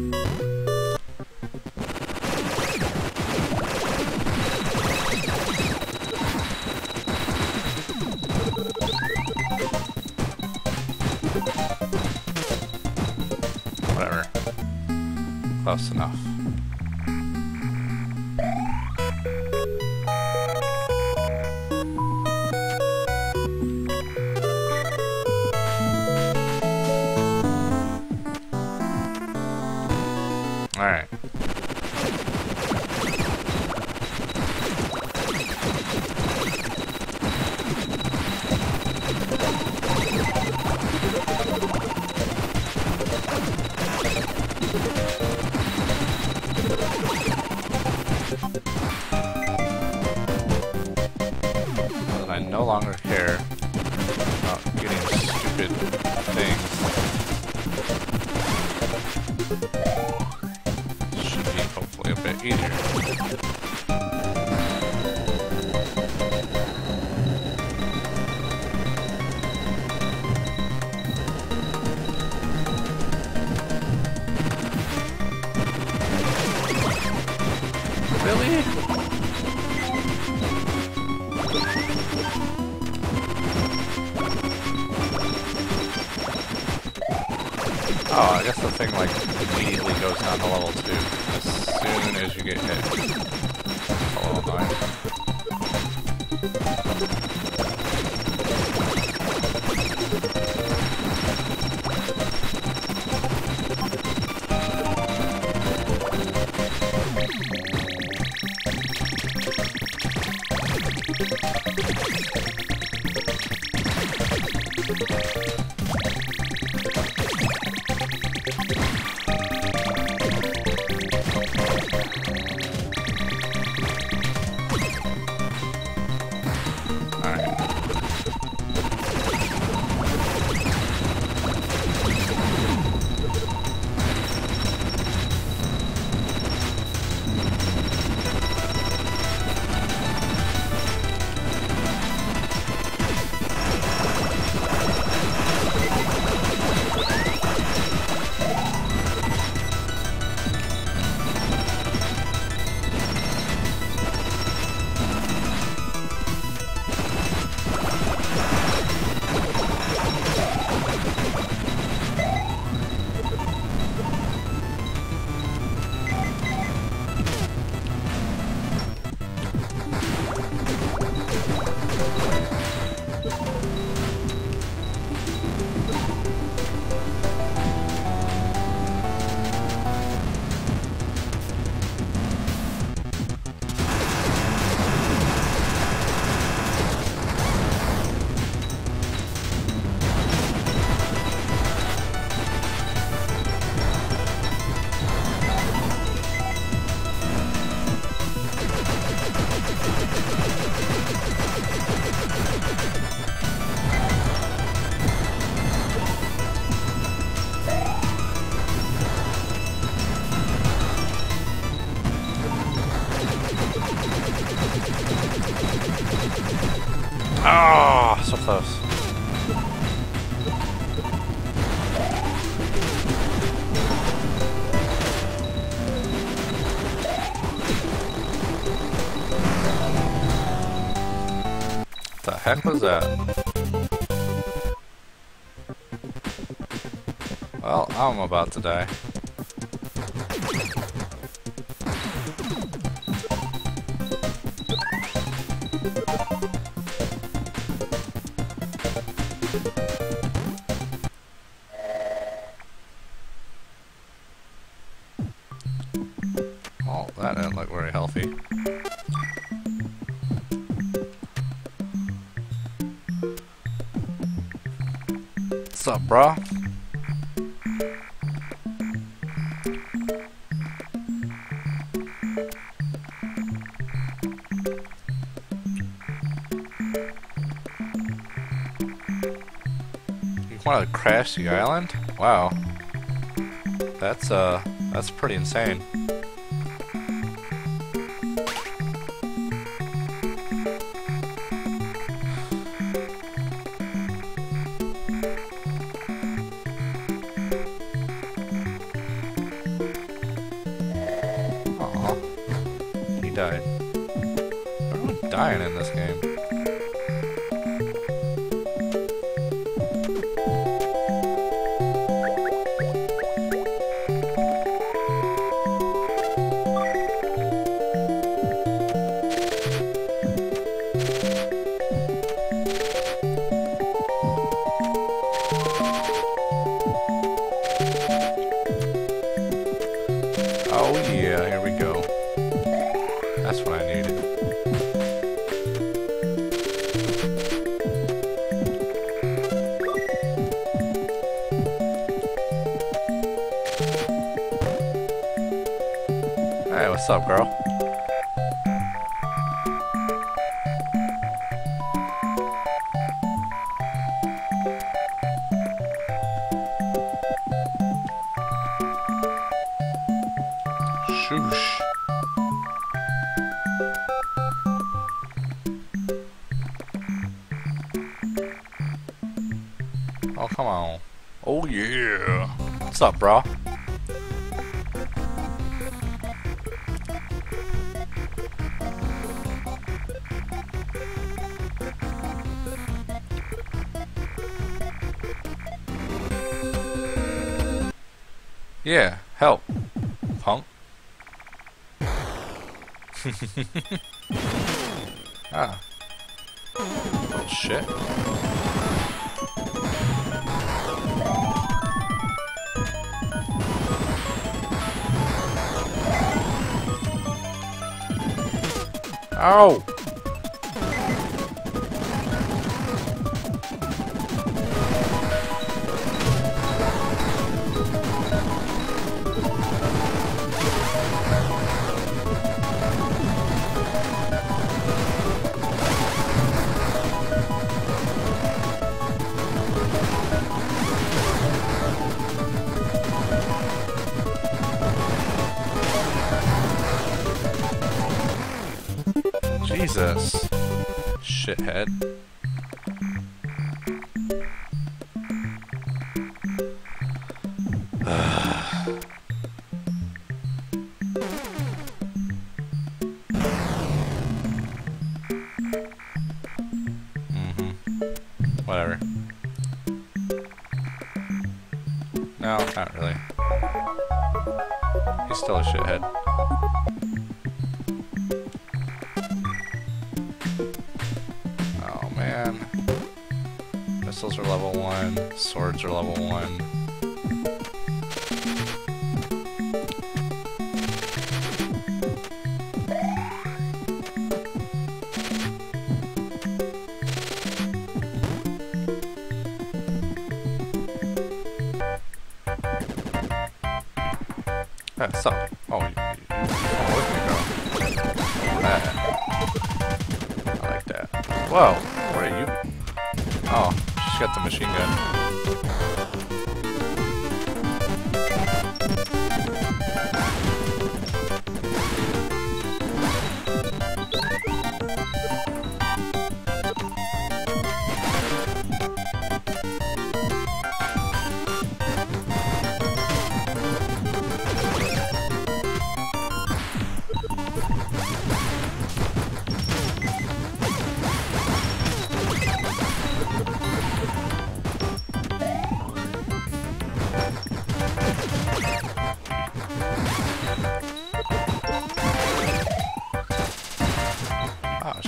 Whatever. Close enough. Alright. Well, I no longer care about getting stupid things. Hopefully a bit easier. Really? Oh, I guess the thing like immediately goes down to level two as soon as you get hit. That's a little annoying. Oh, so close. What the heck was that? Well, I'm about to die. Oh, that didn't look very healthy. What's up, bro? You want to crash the island? Wow. That's, uh, that's pretty insane. Died. Everyone's dying in this game. Oh yeah, here we go. That's what I needed. Hey, what's up, girl? Shoosh. Oh, come on. Oh, yeah. What's up, bro? Yeah, help, punk. Ah. Oh, shit. Ow! Jesus. Shithead. Mm-hmm. Whatever. No, not really. He's still a shithead. Oh man. Missiles are level one, swords are level one. Hey, what's up? Oh, you, you, you with me, girl. That. I like that. Whoa, where are you? Oh, she's got the machine gun.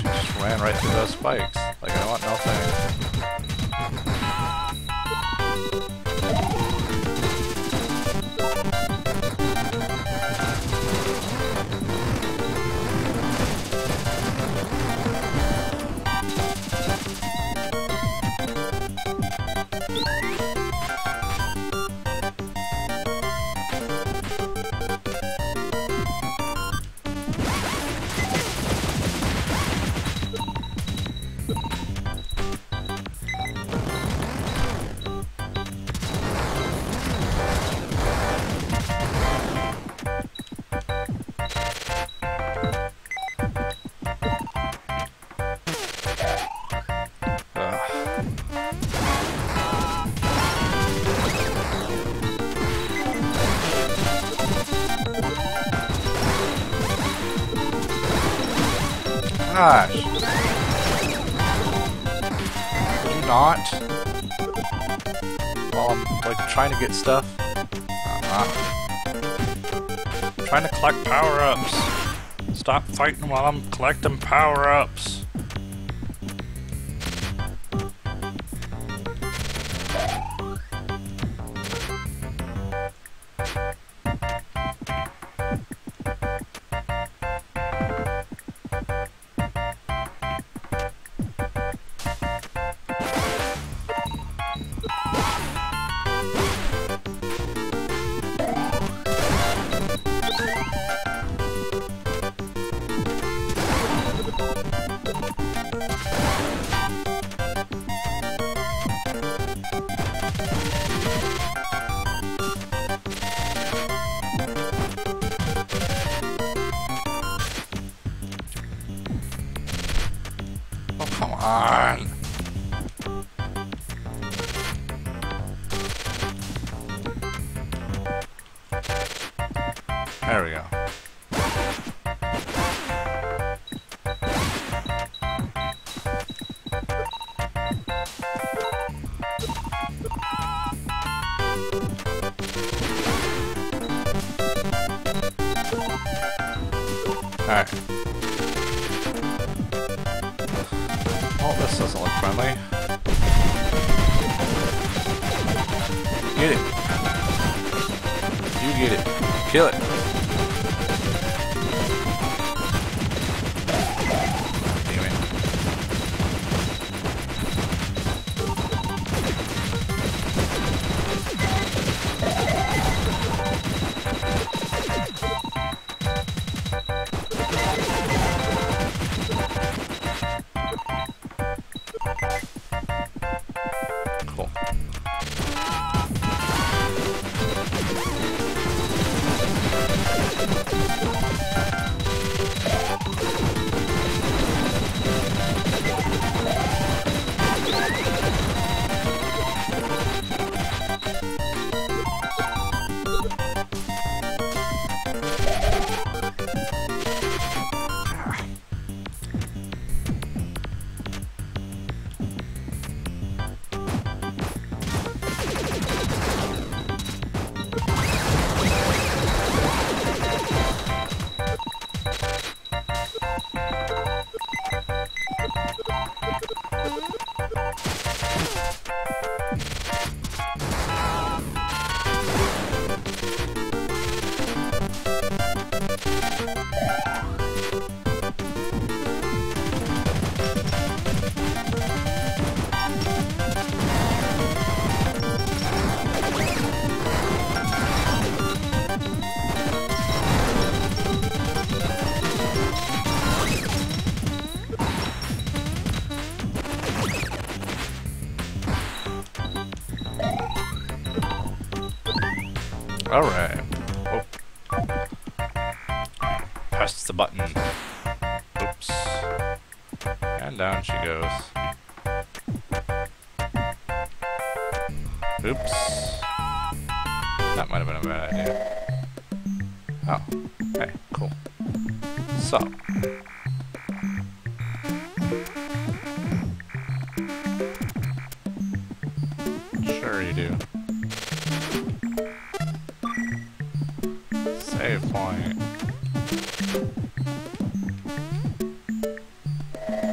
Just ran right through those spikes. Like, I want nothing. Gosh. Would you not? While I'm, like, trying to get stuff? Uh-huh. I'm trying to collect power-ups. Stop fighting while I'm collecting power-ups. Come on. There we go. Alright. Oh, this doesn't look friendly. Get it. You get it. Kill it. Damn it. Cool. Alright. Oh. Press the button. Oops. And down she goes. Oops. That might have been a bad idea. Oh. Okay, cool. So. Sure you do. Save point.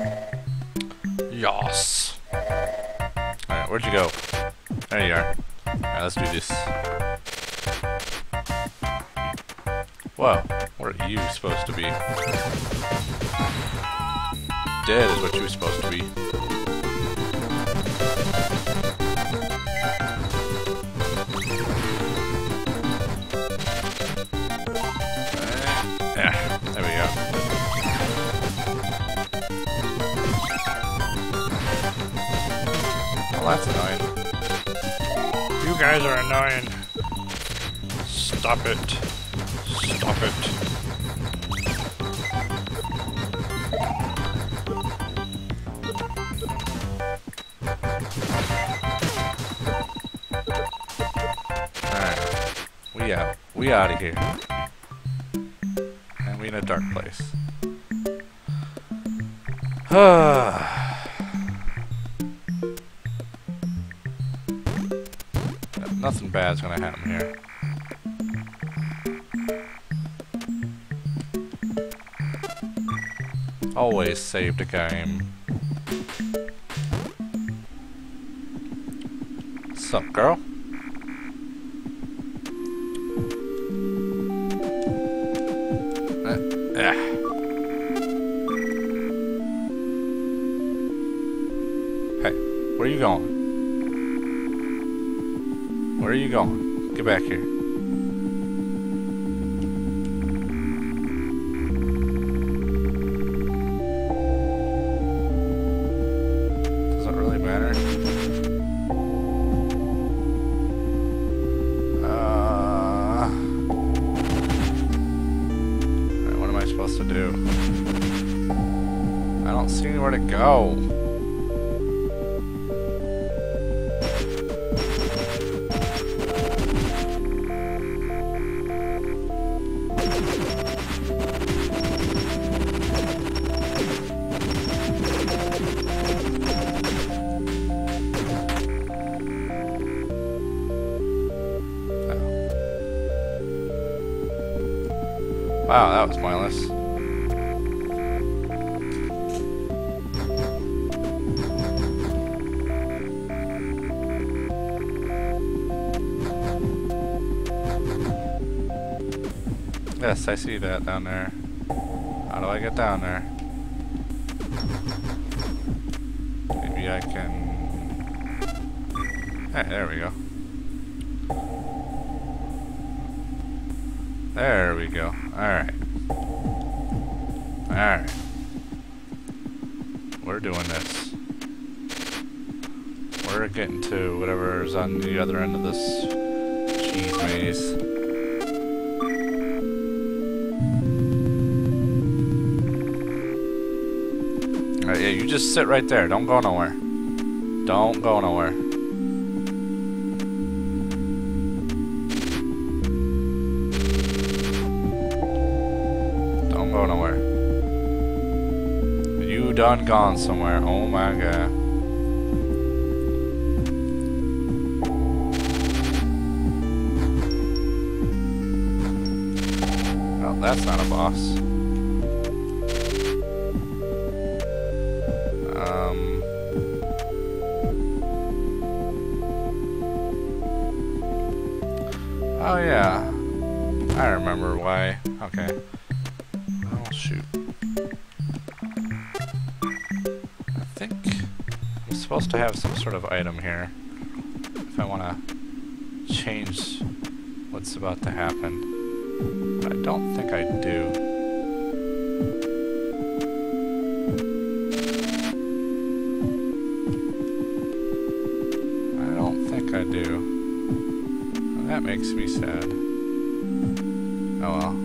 Yas. Alright, where'd you go? There you are. Alright, let's do this. Whoa, what are you supposed to be? Dead is what you're supposed to be. Yeah, there we go. Well, that's annoying. You guys are annoying. Stop it. Stop it. Alright. We out. We out of here. And we in a dark place. Nothing bad's gonna happen here. Always save the game. Sup, girl? Uh, yeah. Hey, where are you going? Where are you going? Get back here. Doesn't really matter. Uh, Alright, what am I supposed to do? I don't see anywhere to go. Wow, that was pointless. Yes, I see that down there. How do I get down there? Maybe I can... Hey, there we go. There we go. Alright. Alright. We're doing this. We're getting to whatever's on the other end of this cheese maze. Alright, yeah, you just sit right there. Don't go nowhere. Don't go nowhere. Go nowhere. You done gone somewhere. Oh my god. Oh, that's not a boss. Um. Oh yeah. I remember why. Okay. Shoot. I think I'm supposed to have some sort of item here if I want to change what's about to happen. But I don't think I do. I don't think I do. Well, that makes me sad. Oh well.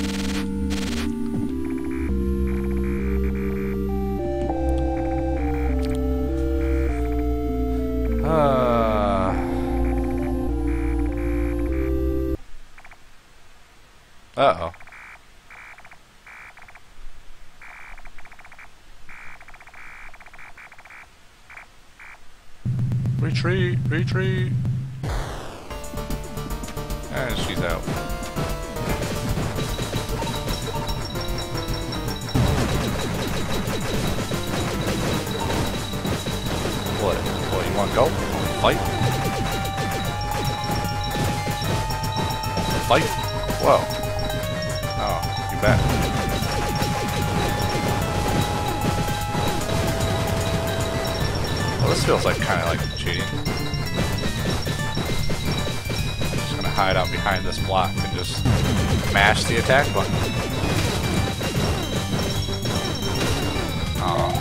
Uh, Uh-oh. Retreat! Retreat! And she's out. on, go. Fight. Fight. Whoa. Oh, you bet. Well, this feels like kind of like cheating. I'm just gonna hide out behind this block and just mash the attack button. Oh.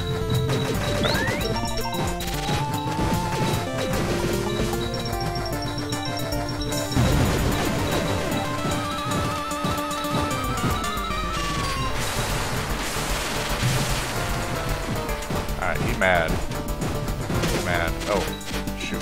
Alright, he mad. He mad. Oh, shoot.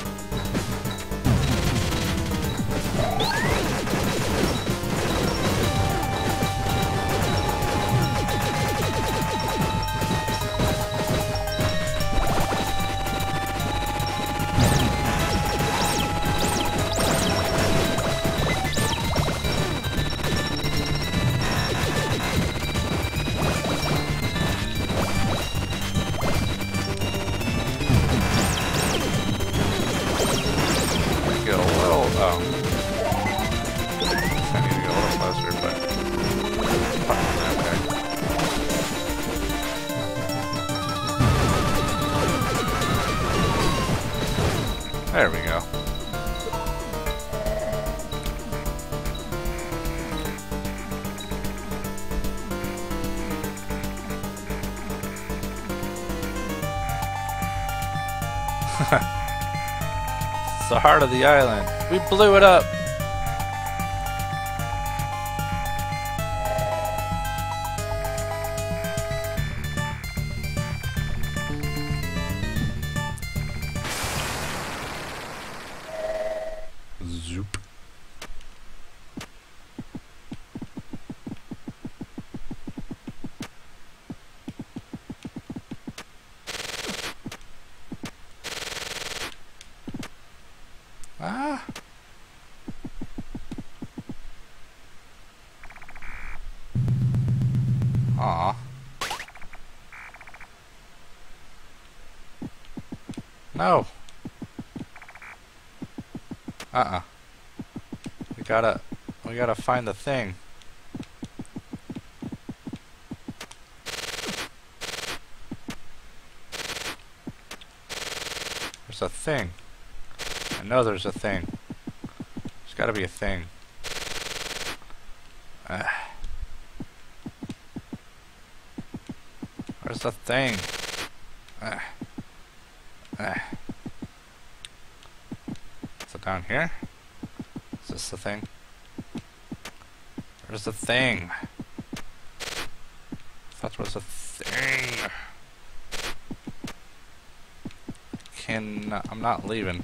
There we go. It's the heart of the island. We blew it up. Zoop. Ah. Aw. No. Uh-uh. We gotta, we gotta find the thing. There's a thing. I know there's a thing. There's gotta be a thing. Uh. Where's the thing? Uh. Uh. Is it down here? Is this the thing? Where's the thing? That was a thing. Can I'm not leaving.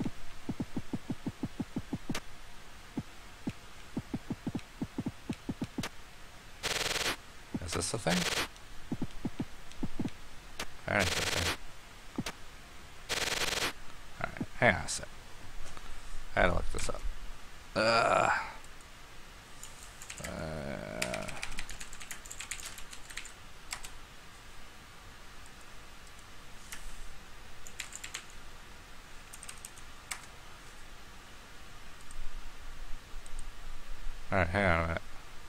Is this the thing? There's the thing. Alright, hang on a sec. I had to look this up. Uh, uh, Alright, hang on a minute.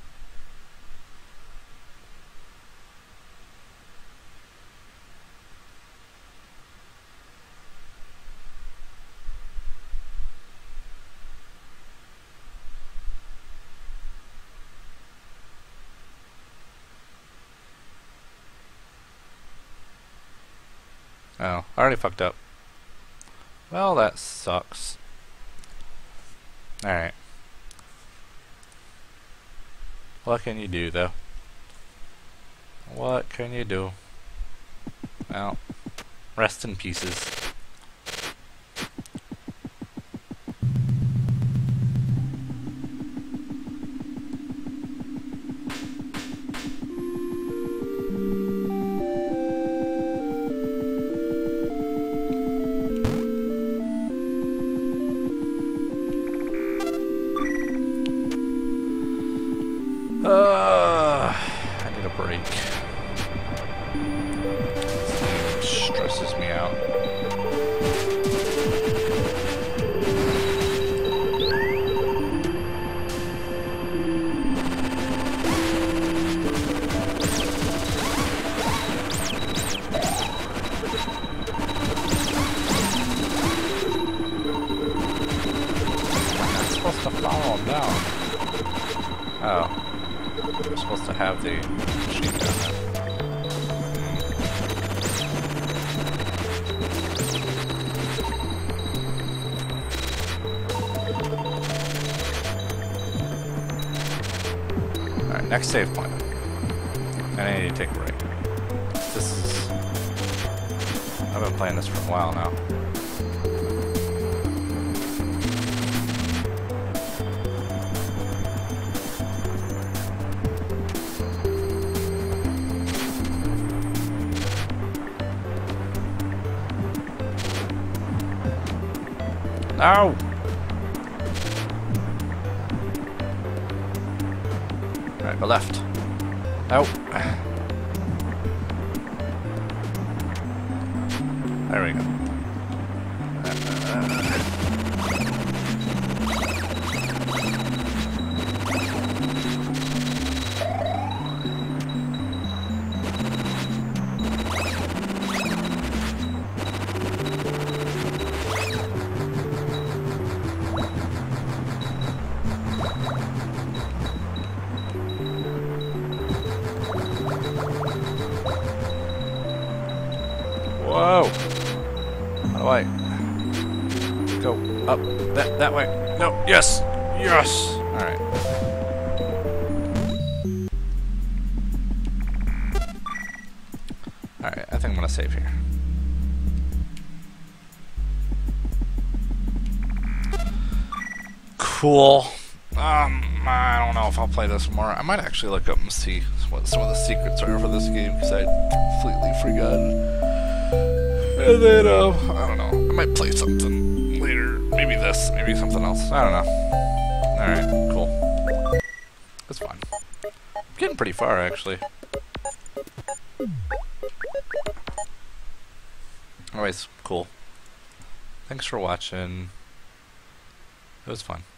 Oh, I already fucked up. Well, that sucks. Alright. What can you do, though? What can you do? Well, rest in pieces. Uh, I need a break. This game stresses me out. the machine gun. Alright, next save point. And I need to take a break. This is... I've been playing this for a while now. Ow! Alright, go left. Ow! There we go. Whoa! How do I go up that that way? No, yes, yes. All right. All right. I think I'm gonna save here. Cool. Um, I don't know if I'll play this more. I might actually look up and see what some of the secrets are for this game because I completely forgot. And then, uh, I don't know. I might play something later. Maybe this. Maybe something else. I don't know. Alright, cool. That's fine. I'm getting pretty far, actually. Anyways, cool. Thanks for watching. It was fun.